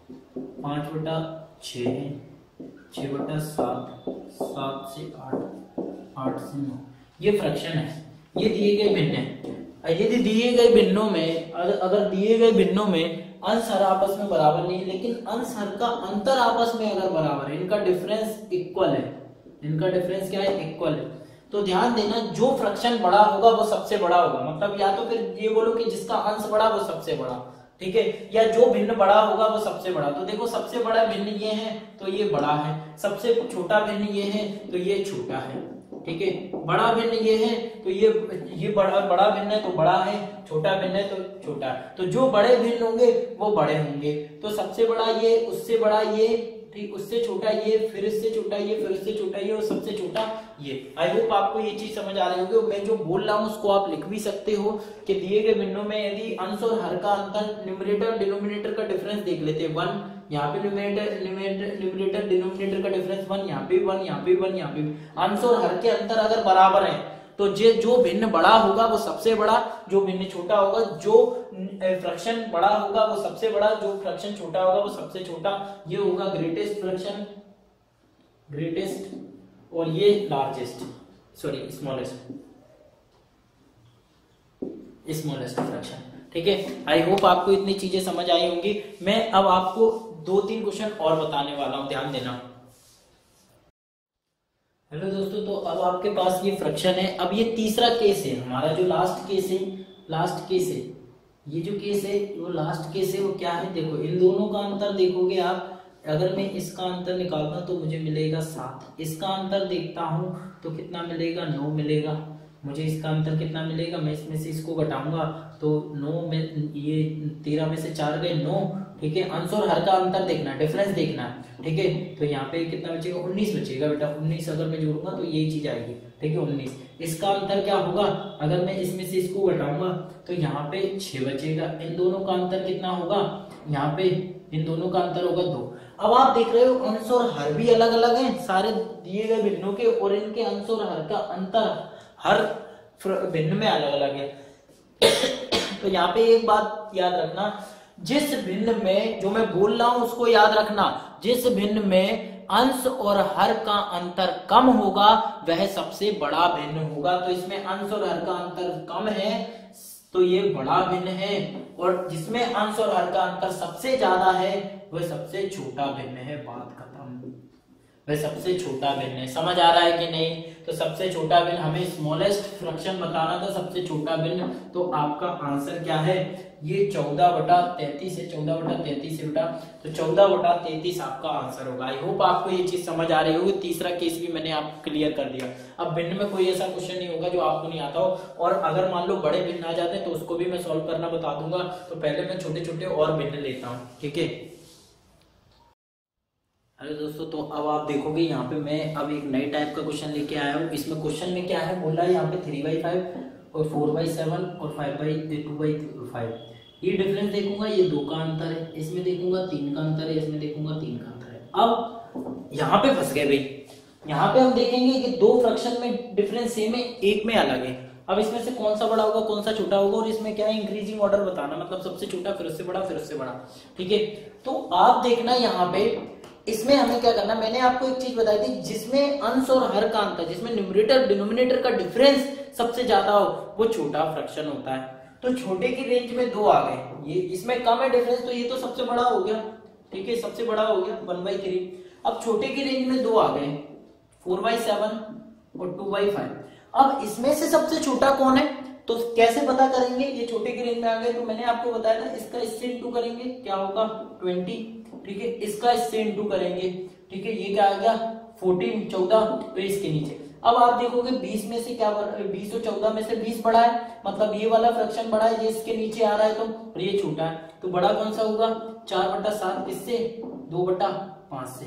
5/6 है, 6/7, 7 से 8, 8 से 9, ये फ्रैक्शन है, ये दिए गए भिन्न है। यदि दिए गए भिन्नों में अगर दिए गए भिन्नों में अंश हर आपस में बराबर नहीं है, लेकिन अंश हर का अंतर आपस में अगर बराबर है, इनका डिफरेंस इक्वल है, इनका डिफरेंस क्या है, इक्वल है, तो ध्यान देना जो फ्रैक्शन बड़ा होगा वो सबसे बड़ा होगा। मतलब या तो फिर ये बोलो कि जिसका अंश बड़ा वो सबसे बड़ा, ठीक है, या जो भिन्न बड़ा होगा वो सबसे बड़ा। तो देखो सबसे बड़ा भिन्न ये है तो ये बड़ा है, सबसे छोटा भिन्न ये है तो ये छोटा है, ठीक है, बड़ा भिन्न ये है तो ये बड़ा भिन्न है तो बड़ा है, छोटा भिन्न है तो छोटा है। तो जो बड़े भिन्न होंगे वो बड़े होंगे, तो सबसे बड़ा ये, उससे बड़ा ये, ठीक, उससे छोटा ये, फिर इससे छोटा ये, फिर इससे छोटा ये और सबसे छोटा ये। आई होप आपको ये चीज समझ आ रही होगी। मैं जो बोल रहा हूँ उसको आप लिख भी सकते हो कि दिए गए भिन्नों में यदि अंश और हर का अंतर, न्यूमरेटर डिनोमिनेटर का डिफरेंस देख लेते हैं 1, यहाँ पे न्यूमरेटर डिनोमिनेटर का डिफरेंस 1, यहाँ पे 1, यहाँ पे 1, यहाँ पे अंश और हर के अंतर अगर बराबर है तो जो भिन्न बड़ा होगा वो सबसे बड़ा, जो भिन्न छोटा होगा, जो फ्रैक्शन बड़ा होगा वो सबसे बड़ा, जो फ्रैक्शन छोटा होगा वो सबसे छोटा। ये होगा ग्रेटेस्ट फ्रैक्शन, ग्रेटेस्ट, और ये लार्जेस्ट, सॉरी स्मॉलेस्ट फ्रैक्शन, ठीक है। आई होप आपको इतनी चीजें समझ आई होंगी। मैं अब आपको 2-3 क्वेश्चन और बताने वाला हूं, ध्यान देना। हेलो दोस्तों, तो अब आपके पास ये फ्रैक्शन है। अब ये तीसरा केस है हमारा, जो लास्ट केस है, ये जो केस है वो लास्ट केस है। वो क्या है, देखो इन दोनों का अंतर देखोगे आप, अगर मैं इसका अंतर निकालता हूं तो मुझे मिलेगा 7, इसका अंतर देखता हूं तो कितना मिलेगा, 9 मिलेगा। मुझे इसका अंतर कितना मिलेगा, मैं इसमें से इसको घटाऊंगा तो 9 में, ये 13 में से 4 गए 9, ठीक है। अंश और हर का अंतर देखना, डिफरेंस देखना, ठीक है। तो यहाँ पे कितना बचेगा, 19 बचेगा बेटा। 19 अगर मैं जोड़ूंगा तो यही चीज आएगी, ठीक है, 19। इसका अंतर क्या होगा, अगर मैं इसमें से इसको घटाऊंगा तो यहाँ पे 6 बचेगा। इन दोनों का अंतर कितना होगा, यहाँ पे इन दोनों का अंतर होगा 2। अब आप देख रहे हो अंश और हर भी अलग अलग हैं सारे दिए गए भिन्नों के, और इनके अंश और हर का अंतर हर भिन्न में अलग अलग है। तो यहाँ पे एक बात याद रखना, जिस भिन्न में, जो मैं बोल रहा हूं उसको याद रखना, जिस भिन्न में अंश और हर का अंतर कम होगा वह सबसे बड़ा भिन्न होगा। तो इसमें अंश और हर का अंतर कम है तो ये बड़ा भिन्न है, और जिसमें अंश और हर का अंतर सबसे ज्यादा है वह सबसे छोटा भिन्न है। बात खत्म, वह सबसे छोटा भिन्न है। समझ आ रहा है कि नहीं? तो सबसे छोटा भिन्न, हमें स्मॉलेस्ट फ्रैक्शन बताना था, सबसे छोटा भिन्न। तो आपका आंसर क्या है, ये 14/33 है, 14/33 है बेटा। तो 14/33 आपका आंसर होगा। आई होप आपको ये चीज समझ आ रही होगी। तीसरा केस भी मैंने आपको क्लियर कर दिया। अब भिन्न में कोई ऐसा क्वेश्चन नहीं होगा जो आपको नहीं आता हो, और अगर मान लो बड़े भिन्न आ जाते हैं तो उसको भी मैं सॉल्व करना बता दूंगा। तो पहले मैं छोटे छोटे और भिन्न लेता हूँ, ठीक है। हेलो दोस्तों, तो अब आप देखोगे यहाँ पे मैं अब एक नई टाइप का क्वेश्चन लेके आया हूँ। इसमें क्वेश्चन में क्या है, बोल रहा है यहाँ पे 3/5 और 4/7 और 5/2/5। ये डिफरेंस देखूंगा, ये 2 का अंतर है, इसमें देखूंगा 3 का अंतर है, इसमें देखूंगा 3 का अंतर है। अब यहाँ पे फंस गए भाई। यहाँ पे हम देखेंगे कि 2 फ्रैक्शन में डिफरेंस सेम है, एक में अलग है। अब इसमें से कौन सा बड़ा होगा, कौन सा छोटा होगा, और इसमें क्या है, इंक्रीजिंग ऑर्डर बताना, मतलब सबसे छोटा फिर उससे बड़ा फिर उससे बड़ा, ठीक है। तो आप देखना यहाँ पे, इसमें हमें क्या करना, मैंने आपको एक चीज बताई थी, जिसमें अंश और हर का अंतर, जिसमें न्यूमरेटर डिनोमिनेटर का डिफरेंस सबसे ज्यादा हो वो छोटा फ्रैक्शन होता है। तो छोटे की रेंज में 2 आ गए, ये इसमें कम है डिफरेंस, तो ये तो सबसे बड़ा हो गया, ठीक है, सबसे बड़ा हो गया 1/3। अब छोटे की रेंज में 2 आ गए, 4/7 और 2/5। अब इसमें से सबसे छोटा कौन है, तो कैसे पता करेंगे, ये छोटे की रेंज में आ गए। तो मैंने आपको बताया था, इसका इससे इंटू करेंगे, क्या होगा 20, ठीक है, इसका इससे इंटू करेंगे, ठीक है, ये क्या आ गया 14, 14, तो इसके नीचे। अब आप देखोगे 20 में से क्या, 20 और 14 में से 20 बड़ा है, मतलब ये वाला फ्रैक्शन बड़ा है, ये इसके नीचे आ रहा है, तो ये छोटा है। तो बड़ा कौन सा होगा, 4/7 इससे, 2/5 से,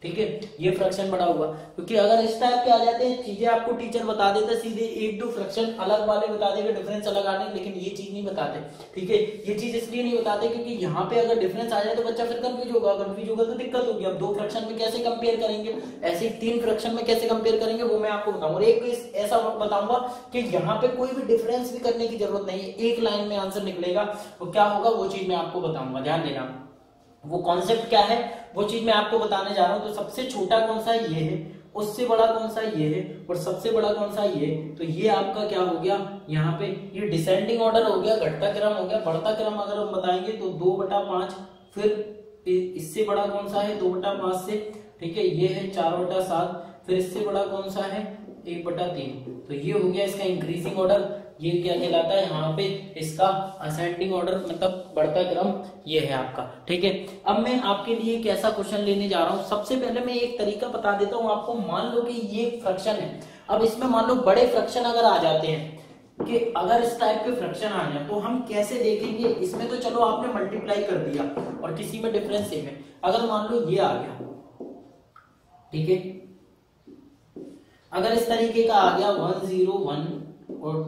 ठीक है, ये फ्रैक्शन बड़ा हुआ। क्योंकि अगर इस टाइप के आ जाते हैं चीजें, आपको टीचर बता देता सीधे एक दो फ्रैक्शन अलग वाले बता देगा, डिफरेंस अलग आने, लेकिन ये चीज नहीं बताते। ठीक है, ये चीज इसलिए नहीं बताते क्योंकि यहाँ पे अगर डिफरेंस आ जाए तो बच्चा फिर कंफ्यूज होगा, कंफ्यूज होगा तो दिक्कत होगी। अब दो फ्रैक्शन में कैसे कंपेयर करेंगे, ऐसे तीन फ्रैक्शन में कैसे कंपेयर करेंगे, वो मैं आपको बताऊंगा। और एक ऐसा बताऊंगा कि यहाँ पे कोई भी डिफरेंस भी करने की जरूरत नहीं है, एक लाइन में आंसर निकलेगा। वो क्या होगा वो चीज मैं आपको बताऊंगा, ध्यान देना। वो कॉन्सेप्ट क्या है वो चीज मैं आपको बताने जा रहा हूं। तो सबसे छोटा कौन सा ये है, उससे बड़ा कौन सा ये है, और सबसे बड़ा कौन सा ये। तो ये आपका क्या हो गया, यहाँ पे ये डिसेंडिंग ऑर्डर हो गया, घटता क्रम हो गया। बढ़ता क्रम अगर हम बताएंगे तो 2/5, फिर इससे बड़ा कौन सा है 2/5 से, ठीक है, ये है 4/7, फिर इससे बड़ा कौन सा है 1/3। तो ये हो गया इसका इंक्रीजिंग ऑर्डर। ये क्या कहलाता है यहाँ पे इसका असेंडिंग ऑर्डर, मतलब बढ़ता क्रम ये है आपका। ठीक है, अब मैं आपके लिए एक ऐसा क्वेश्चन लेने जा रहा हूँ। सबसे पहले मैं एक तरीका बता देता हूँ आपको। मान लो कि ये फ्रैक्शन है, अब इसमें मान लो बड़े फ्रैक्शन अगर आ जाते हैं कि अगर इस टाइप के फ्रैक्शन आ जाए तो हम कैसे देखेंगे। इसमें तो चलो आपने मल्टीप्लाई कर दिया और किसी में डिफरेंस सेम है। अगर मान लो ये आ गया, ठीक है, अगर इस तरीके का आ गया 101 और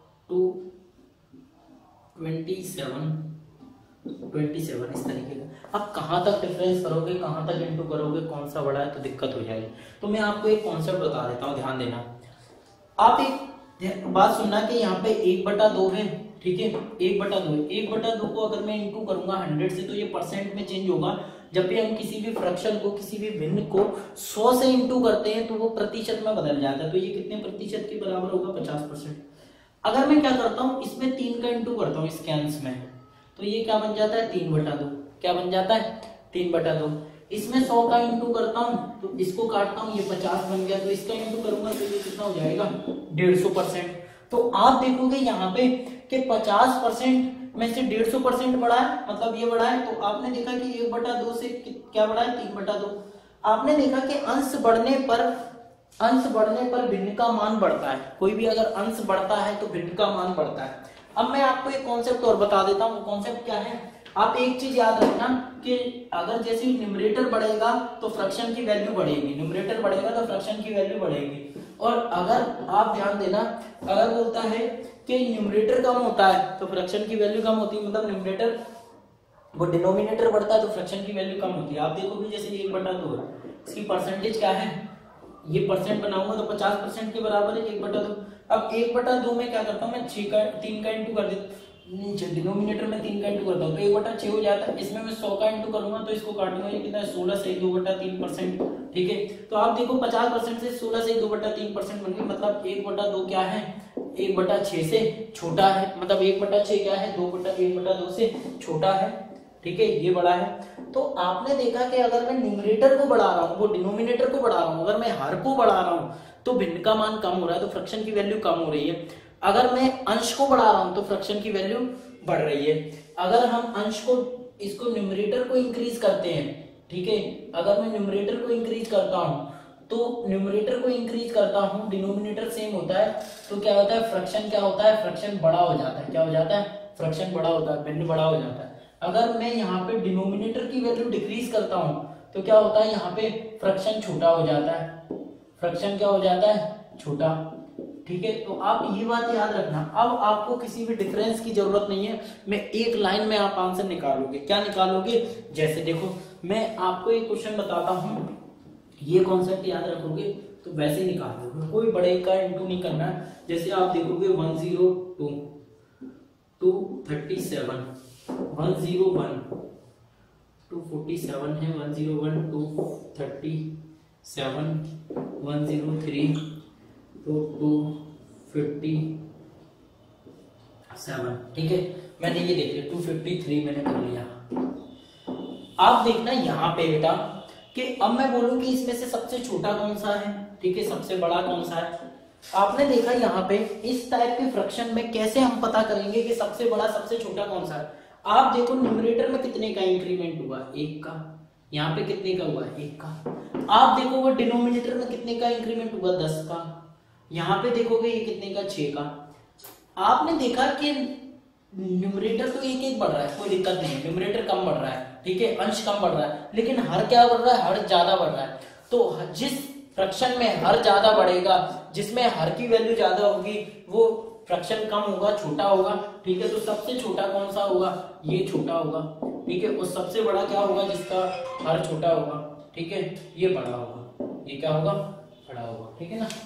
27 इस तरीके का, अब कहां तक डिफरेंस करोगे, कहां तक इंटू करोगे, कौन सा बड़ा है, तो दिक्कत हो जाएगी। तो मैं आपको एक कॉन्सेप्ट बता देता हूं, ध्यान देना। आप एक बात सुनना कि यहाँ पे 1/2 है, ठीक है, 1/2 को अगर मैं इंटू करूंगा 100 से तो ये परसेंट में चेंज होगा। जब भी हम किसी भी फ्रैक्शन को, किसी भी भिन्न को 100 से इंटू करते हैं तो वो प्रतिशत में बदल जाता है। तो ये कितने प्रतिशत के बराबर होगा, 50%। अगर मैं क्या करता हूँ इसमें 3 का इंटू करता हूँ इसके अंश में, तो ये क्या बन जाता है 3/2। क्या बन जाता है 3/2। इसमें 100 का इंटू करता हूँ तो इसको काटता हूँ, ये 50 बन गया। तो इसका इंटू करूंगा तो ये कितना हो जाएगा 150%। तो आप देखोगे यहाँ पे कि 50% में से 150% बढ़ा है, मतलब ये बढ़ा है। तो आपने देखा कि 1/2 से क्या बढ़ा है 3/2। आपने देखा कि अंश बढ़ने पर भिन्न का मान बढ़ता है। कोई भी अगर अंश बढ़ता है तो भिन्न का मान बढ़ता है। अब मैं आपको एक कॉन्सेप्ट और बता देता हूँ। कॉन्सेप्ट क्या है, आप एक चीज याद रखना कि अगर जैसे न्यूमरेटर बढ़ेगा तो फ्रैक्शन की वैल्यू बढ़ेगी, न्यूमरेटर बढ़ेगा तो फ्रैक्शन की वैल्यू बढ़ेगी। और अगर आप ध्यान देना, अगर बोलता है कि न्यूमरेटर कम होता है तो फ्रैक्शन की वैल्यू कम होती है, मतलब न्यूमरेटर वो डिनोमिनेटर बढ़ता है तो फ्रैक्शन की वैल्यू कम होती है। आप देखोगे जैसे 1/2 है, इसकी परसेंटेज क्या है, ये परसेंट बनाऊंगा तो 50% के बराबर है 1/2। अब 1/2 में क्या करता हूँ मैं 3 का इंटू कर देता, डिनोमिनेटर में 3 का इंटू करता हूँ तो 1/6 हो जाता है। इसमें मैं 100 का इंटू करूंगा तो इसको काटूंगा, ये कितना है 16 से 2/3%। ठीक है, तो आप देखो 50% से 16 से 2/3% बन गई, मतलब 1/2 क्या है 1/6 से छोटा है, मतलब 1/6 क्या है 1/2 से छोटा है। ठीक है, ये बड़ा है। तो आपने देखा कि अगर मैं न्यूमरेटर को बढ़ा रहा हूँ, वो डिनोमिनेटर को बढ़ा रहा हूँ, अगर मैं हर को बढ़ा रहा हूँ तो भिन्न का मान कम हो रहा है, तो फ्रैक्शन की वैल्यू कम हो रही है। अगर मैं अंश को बढ़ा रहा हूं तो फ्रैक्शन की वैल्यू बढ़ रही है। अगर हम अंश को, इसको न्यूमरेटर को इंक्रीज करते हैं, ठीक है, अगर मैं न्यूमरेटर को इंक्रीज करता हूं तो न्यूमरेटर को इंक्रीज करता हूं, डिनोमिनेटर सेम होता है, तो क्या होता है फ्रैक्शन क्या होता है, फ्रैक्शन बड़ा हो जाता है। क्या हो जाता है, फ्रैक्शन बड़ा होता है, भिन्न बड़ा हो जाता है। अगर मैं यहाँ पे डिनोमिनेटर की वैल्यू डिक्रीज करता हूं तो क्या होता है, यहाँ पे फ्रैक्शन छोटा हो जाता है, फ्रैक्शन क्या हो जाता है छोटा। ठीक है, तो आप ये बात याद रखना। अब आपको किसी भी डिफरेंस की जरूरत नहीं है, मैं एक लाइन में आप आंसर निकालोगे। क्या निकालोगे, जैसे देखो मैं आपको एक क्वेश्चन बताता हूं, ये कॉन्सेप्ट याद रखोगे तो वैसे ही निकालोगे, कोई बड़े का इंटू नहीं करना है। जैसे आप देखोगे 102 237 101 247 है, 101 237 103 257। ठीक है, मैंने ये देख लिया 253 मैंने कर लिया। आप देखना यहाँ पे बेटा कि अब मैं बोलूं कि इसमें से सबसे छोटा कौन सा है, ठीक है, सबसे बड़ा कौन सा है। आपने देखा यहाँ पे इस टाइप के फ्रैक्शन में कैसे हम पता करेंगे कि सबसे बड़ा सबसे छोटा कौन सा है। आप देखो न्यूमरेटर में कितने का इंक्रीमेंट हुआ 1 का, यहाँ पे कितने का हुआ 1 का। आप देखो वो डिनोमिनेटर में कितने का इंक्रीमेंट हुआ 10 का, यहाँ पे देखोगे ये कितने का 6 का। आपने देखा कि न्यूमरेटर तो एक बढ़ रहा है, कोई दिक्कत नहीं है, न्यूमरेटर कम बढ़ रहा है, ठीक है, अंश कम बढ़ रहा है, लेकिन हर क्या बढ़ रहा है, हर ज्यादा बढ़ रहा है। तो जिस फ्रैक्शन में हर ज्यादा बढ़ेगा, जिसमें हर की वैल्यू ज्यादा होगी, वो फ्रैक्शन कम होगा, छोटा होगा, ठीक है। तो सबसे छोटा कौन सा होगा, ये छोटा होगा, ठीक है। और सबसे बड़ा क्या होगा, जिसका हर छोटा होगा, ठीक है, ये बड़ा होगा, ये क्या होगा, बड़ा होगा, ठीक है ना।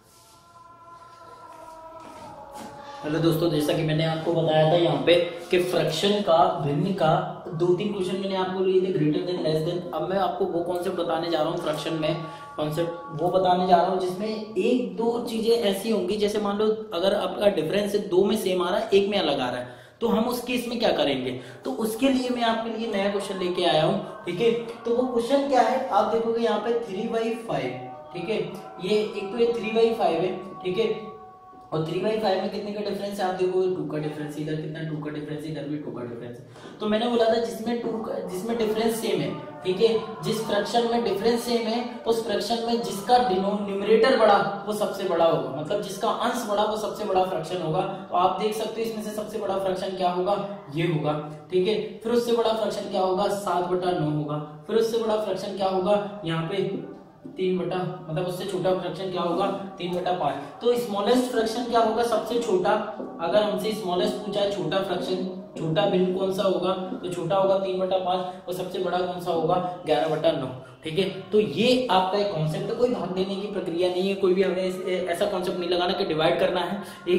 हेलो दोस्तों, जैसा कि मैंने आपको बताया था यहाँ पे कि फ्रैक्शन का, भिन्न का 2-3 क्वेश्चन मैंने आपको लिए थे, ग्रेटर देन, लेस देन। अब मैं आपको वो कॉन्सेप्ट बताने जा रहा हूँ फ्रैक्शन में, कॉन्सेप्ट वो बताने जा रहा हूँ जिसमें 1-2 चीजें ऐसी होंगी, जैसे मान लो अगर आपका डिफरेंस 2 में सेम आ रहा है, 1 में अलग आ रहा है, तो हम उस केस में क्या करेंगे। तो उसके लिए मैं आपके लिए नया क्वेश्चन लेके आया हूँ, ठीक है। तो वो क्वेश्चन क्या है, आप देखोगे यहाँ पे 3/5, ठीक है। ये एक तो ये 3/5 है, ठीक है। और 3/5 में कितने का डिफरेंस है, आप देखोगे 2 का डिफरेंस, इधर कितना 2 का डिफरेंस, इधर भी 2 का डिफरेंस। तो मैंने बोला था जिसमें डिफरेंस सेम है, ठीक है, जिस फ्रैक्शन में डिफरेंस सेम है, उस फ्रैक्शन में जिसका न्यूमरेटर बड़ा वो सबसे बड़ा होगा, मतलब जिसका अंश बड़ा वो सबसे बड़ा फ्रैक्शन होगा। तो आप देख सकते हो इसमें से सबसे बड़ा फ्रैक्शन क्या होगा, ये होगा, ठीक है। फिर उससे बड़ा फ्रैक्शन क्या होगा, 7/9 होगा। फिर उससे बड़ा फ्रैक्शन क्या होगा, यहाँ पे 3 बटा, मतलब उससे छोटा फ्रैक्शन क्या होगा, 3/5। तो स्मॉलेस्ट फ्रैक्शन क्या होगा, सबसे छोटा। अगर हमसे स्मॉलेस्ट पूछा है, छोटा फ्रैक्शन, छोटा भिन्न कौन सा होगा, तो छोटा होगा 3/5, और सबसे बड़ा कौन सा होगा, 11/9, ठीक है। तो ये आपका एक कॉन्सेप्ट है, कोई भाग देने की प्रक्रिया नहीं है, कोई भी हमें ऐसा कॉन्सेप्ट नहीं लगाना कि डिवाइड करना है।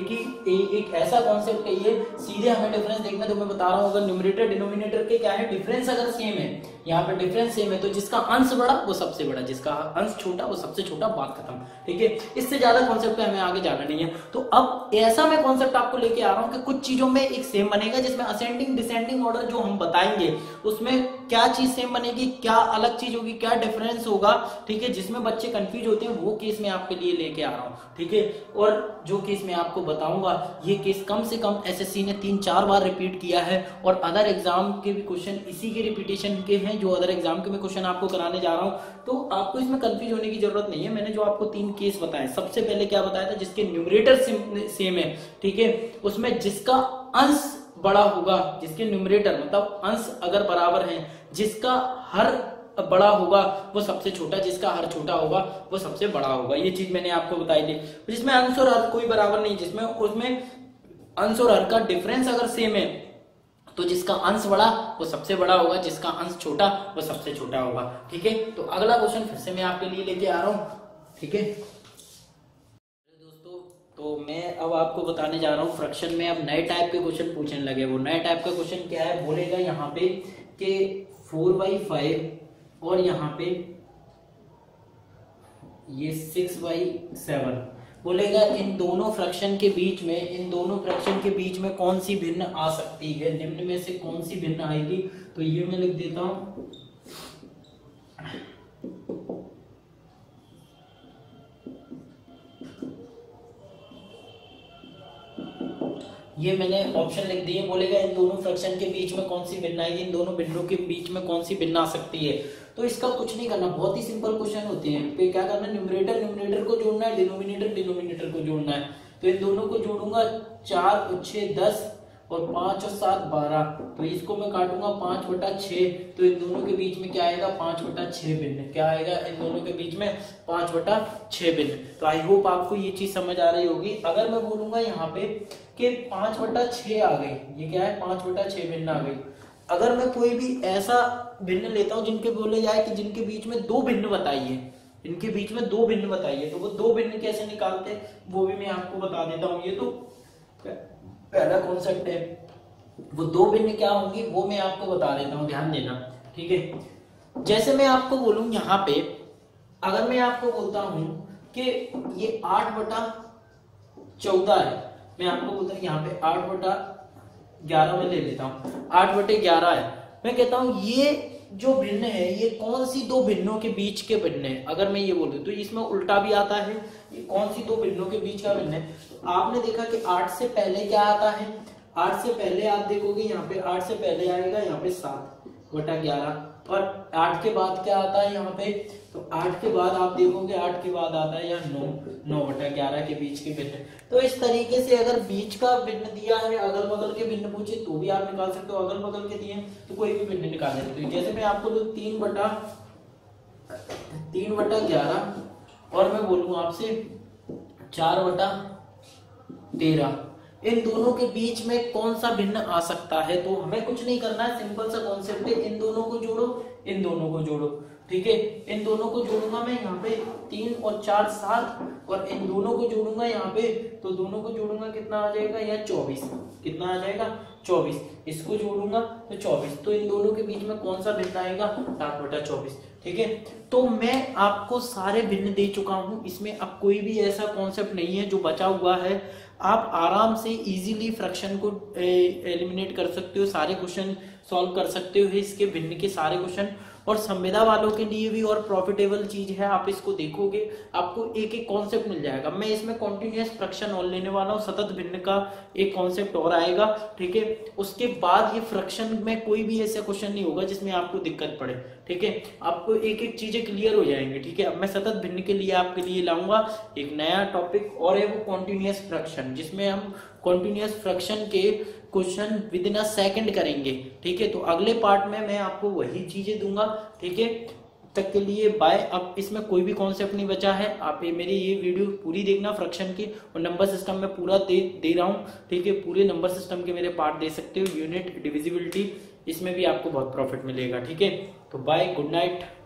एक ऐसा कॉन्सेप्ट है ये, सीधे हमें डिफरेंस देखना। तो मैं बता रहा हूँ, अगर न्यूमरेटर डिनोमिनेटर के क्या है, डिफरेंस अगर सेम है, यहाँ पे डिफरेंस सेम है, तो जिसका अंश बड़ा वो सबसे बड़ा, जिसका अंश छोटा वो सबसे छोटा, बात खत्म, ठीक है। इससे ज्यादा कॉन्सेप्ट पे हमें आगे जाना नहीं है। तो अब ऐसा मैं कॉन्सेप्ट आपको लेके आ रहा हूँ कि कुछ चीजों में एक सेम बनेगा, जिसमें असेंडिंग डिसेंडिंग ऑर्डर जो हम बताएंगे उसमें क्या चीज सेम बनेगी, क्या अलग चीज होगी, क्या डिफरेंस होगा, ठीक है। जिसमें बच्चे कंफ्यूज होते हैं वो केस मैं आपके लिए लेके आ रहा हूँ, ठीक है। और जो केस मैं आपको बताऊंगा, ये केस कम से कम एसएससी ने 3-4 बार रिपीट किया है, और अदर एग्जाम के भी क्वेश्चन इसी के रिपीटेशन के हैं, जो अदर एग्जाम के मैं क्वेश्चन आपको कराने जा रहा हूँ। तो आपको इसमें कंफ्यूज होने की जरूरत नहीं है। मैंने जो आपको 3 केस बताए, सबसे पहले क्या बताया था, जिसके न्यूमरेटर सेम है, ठीक है, उसमें जिसका अंश बड़ा होगा, जिसके न्यूमरेटर मतलब अंश अगर बराबर है, जिसका हर बड़ा होगा वो सबसे छोटा, जिसका हर छोटा होगा वो सबसे बड़ा होगा। ये चीज मैंने आपको बताई थी। जिसमें अंश और हर कोई बराबर नहीं, जिसमें उसमें अंश और हर का डिफरेंस अगर सेम है, तो जिसका अंश बड़ा वो सबसे बड़ा होगा, जिसका अंश छोटा वो सबसे छोटा होगा, ठीक है। तो अगला क्वेश्चन फिर से मैं आपके लिए लेके आ रहा हूँ, ठीक है दोस्तों। तो मैं अब आपको बताने जा रहा हूँ फ्रैक्शन में अब नए टाइप के क्वेश्चन पूछने लगे। वो नए टाइप का क्वेश्चन क्या है, बोलेगा यहाँ पे कि 4/5 और यहाँ पे ये 6/7, बोलेगा इन दोनों फ्रैक्शन के बीच में कौन सी भिन्न आ सकती है, निम्न में से कौन सी भिन्न आएगी। तो ये मैं लिख देता हूं, ये मैंने ऑप्शन लिख दिए। बोलेगा इन दोनों फ्रैक्शन के बीच में कौन सी भिन्न आएगी, इन दोनों भिन्नों के बीच में कौन सी भिन्न आ सकती है। तो इसका कुछ नहीं करना, बहुत ही सिंपल क्वेश्चन होते हैं। पे क्या करना है, न्यूमरेटर को जोड़ना है, डिनोमिनेटर को जोड़ना है। तो इन दोनों को जोड़ूंगा, 4 और 6 10 और 5 और 7 12। तो इसको मैं काटूंगा 5/6। तो इन दोनों के बीच में क्या आएगा, 5/6 भिन्न। क्या आएगा, इन दोनों के बीच में 5/6 भिन्न। तो आई होप आपको ये चीज समझ आ रही होगी। अगर मैं बोलूंगा यहाँ पे कि 5/6 आ गई, ये क्या है, 5/6 भिन्न आ गई। अगर मैं कोई भी ऐसा भिन्न लेता हूं जिनके बोले जाए कि जिनके बीच में 2 भिन्न बताइए, इनके बीच में 2 भिन्न बताइए, तो वो 2 भिन्न कैसे निकालते वो भी मैं आपको बता देता हूं। ये तो पहला कॉन्सेप्ट है। वो 2 भिन्न क्या होंगी वो मैं आपको बता देता हूं, ध्यान देना, ठीक है। जैसे मैं आपको बोलूं यहाँ पे, अगर मैं आपको बोलता हूं कि ये 8/14 है, मैं आपको बोलता हूं यहाँ पे 8/11 में ले लेता हूँ, 8/11 है। मैं कहता हूँ ये जो भिन्न है ये कौन सी 2 भिन्नों के बीच के भिन्न है। अगर मैं ये बोलूं तो इसमें उल्टा भी आता है, ये कौन सी 2 भिन्नों के बीच का भिन्न है। तो आपने देखा कि 8 से पहले क्या आता है, 8 से पहले आप देखोगे यहाँ पे 8 से पहले आएगा यहाँ पे 7/11, और 8 के बाद क्या आता है यहाँ पे, तो 8 के बाद आप देखोगे 8 के बाद आता है यहाँ 9/11 के बीच के भिन्न। तो इस तरीके से अगर बीच का भिन्न दिया है, अगल बगल के भिन्न पूछे तो भी आप निकाल सकते हो, अगल बगल के दिए तो कोई भी भिन्न निकाल सकते हो। जैसे मैं आपको 3/3 3/11 और मैं बोलूँ आपसे 4/13, इन दोनों के बीच में कौन सा भिन्न आ सकता है? तो हमें कुछ नहीं करना है, सिंपल सा कॉन्सेप्ट है, इन दोनों को जोड़ो, इन दोनों को जोड़ो, ठीक है। इन दोनों को जोड़ूंगा मैं यहाँ पे 3 और 4 7, और इन दोनों को जोड़ूंगा यहाँ पे, तो दोनों को जोड़ूंगा कितना आ जाएगा, या 24, कितना आ जाएगा 24, इसको जोड़ूंगा तो 24, तो इन दोनों के बीच में कौन सा भिन्न आएगा, 7/24, ठीक है। तो मैं आपको सारे भिन्न दे चुका हूं, इसमें अब कोई भी ऐसा कॉन्सेप्ट नहीं है जो बचा हुआ है। आप आराम से इजीली फ्रैक्शन को एलिमिनेट कर सकते हो, सारे क्वेश्चन सॉल्व कर सकते हो इसके भिन्न के सारे क्वेश्चन। और संविदा वालों के लिए भी और प्रॉफिटेबल चीज है, आप इसको देखोगे आपको एक एक कॉन्सेप्ट मिल जाएगा। मैं इसमें कॉन्टिन्यूअस फ्रैक्शन और लेने वाला हूँ, सतत भिन्न का एक कॉन्सेप्ट और आएगा, ठीक है। उसके बाद ये फ्रैक्शन में कोई भी ऐसा क्वेश्चन नहीं होगा जिसमें आपको दिक्कत पड़े, ठीक है। आपको एक एक चीजें क्लियर हो जाएंगी, ठीक है। अब मैं सतत भिन्न के लिए आपके लिए लाऊंगा एक नया टॉपिक, और है वो कॉन्टिन्यूअस फ्रैक्शन, जिसमें हम कॉन्टिन्यूअस फ्रैक्शन के question within a second करेंगे, ठीक है। तो अगले पार्ट में मैं आपको वही चीजें दूंगा, ठीक है। तक के लिए बाय। अब इसमें कोई भी कॉन्सेप्ट नहीं बचा है, आप मेरी ये वीडियो पूरी देखना फ्रैक्शन की, और नंबर सिस्टम में पूरा दे रहा हूँ, ठीक है। पूरे नंबर सिस्टम के मेरे पार्ट दे सकते हो, यूनिट, डिविजिबिलिटी, इसमें भी आपको बहुत प्रॉफिट मिलेगा, ठीक है। तो बाय, गुड नाइट।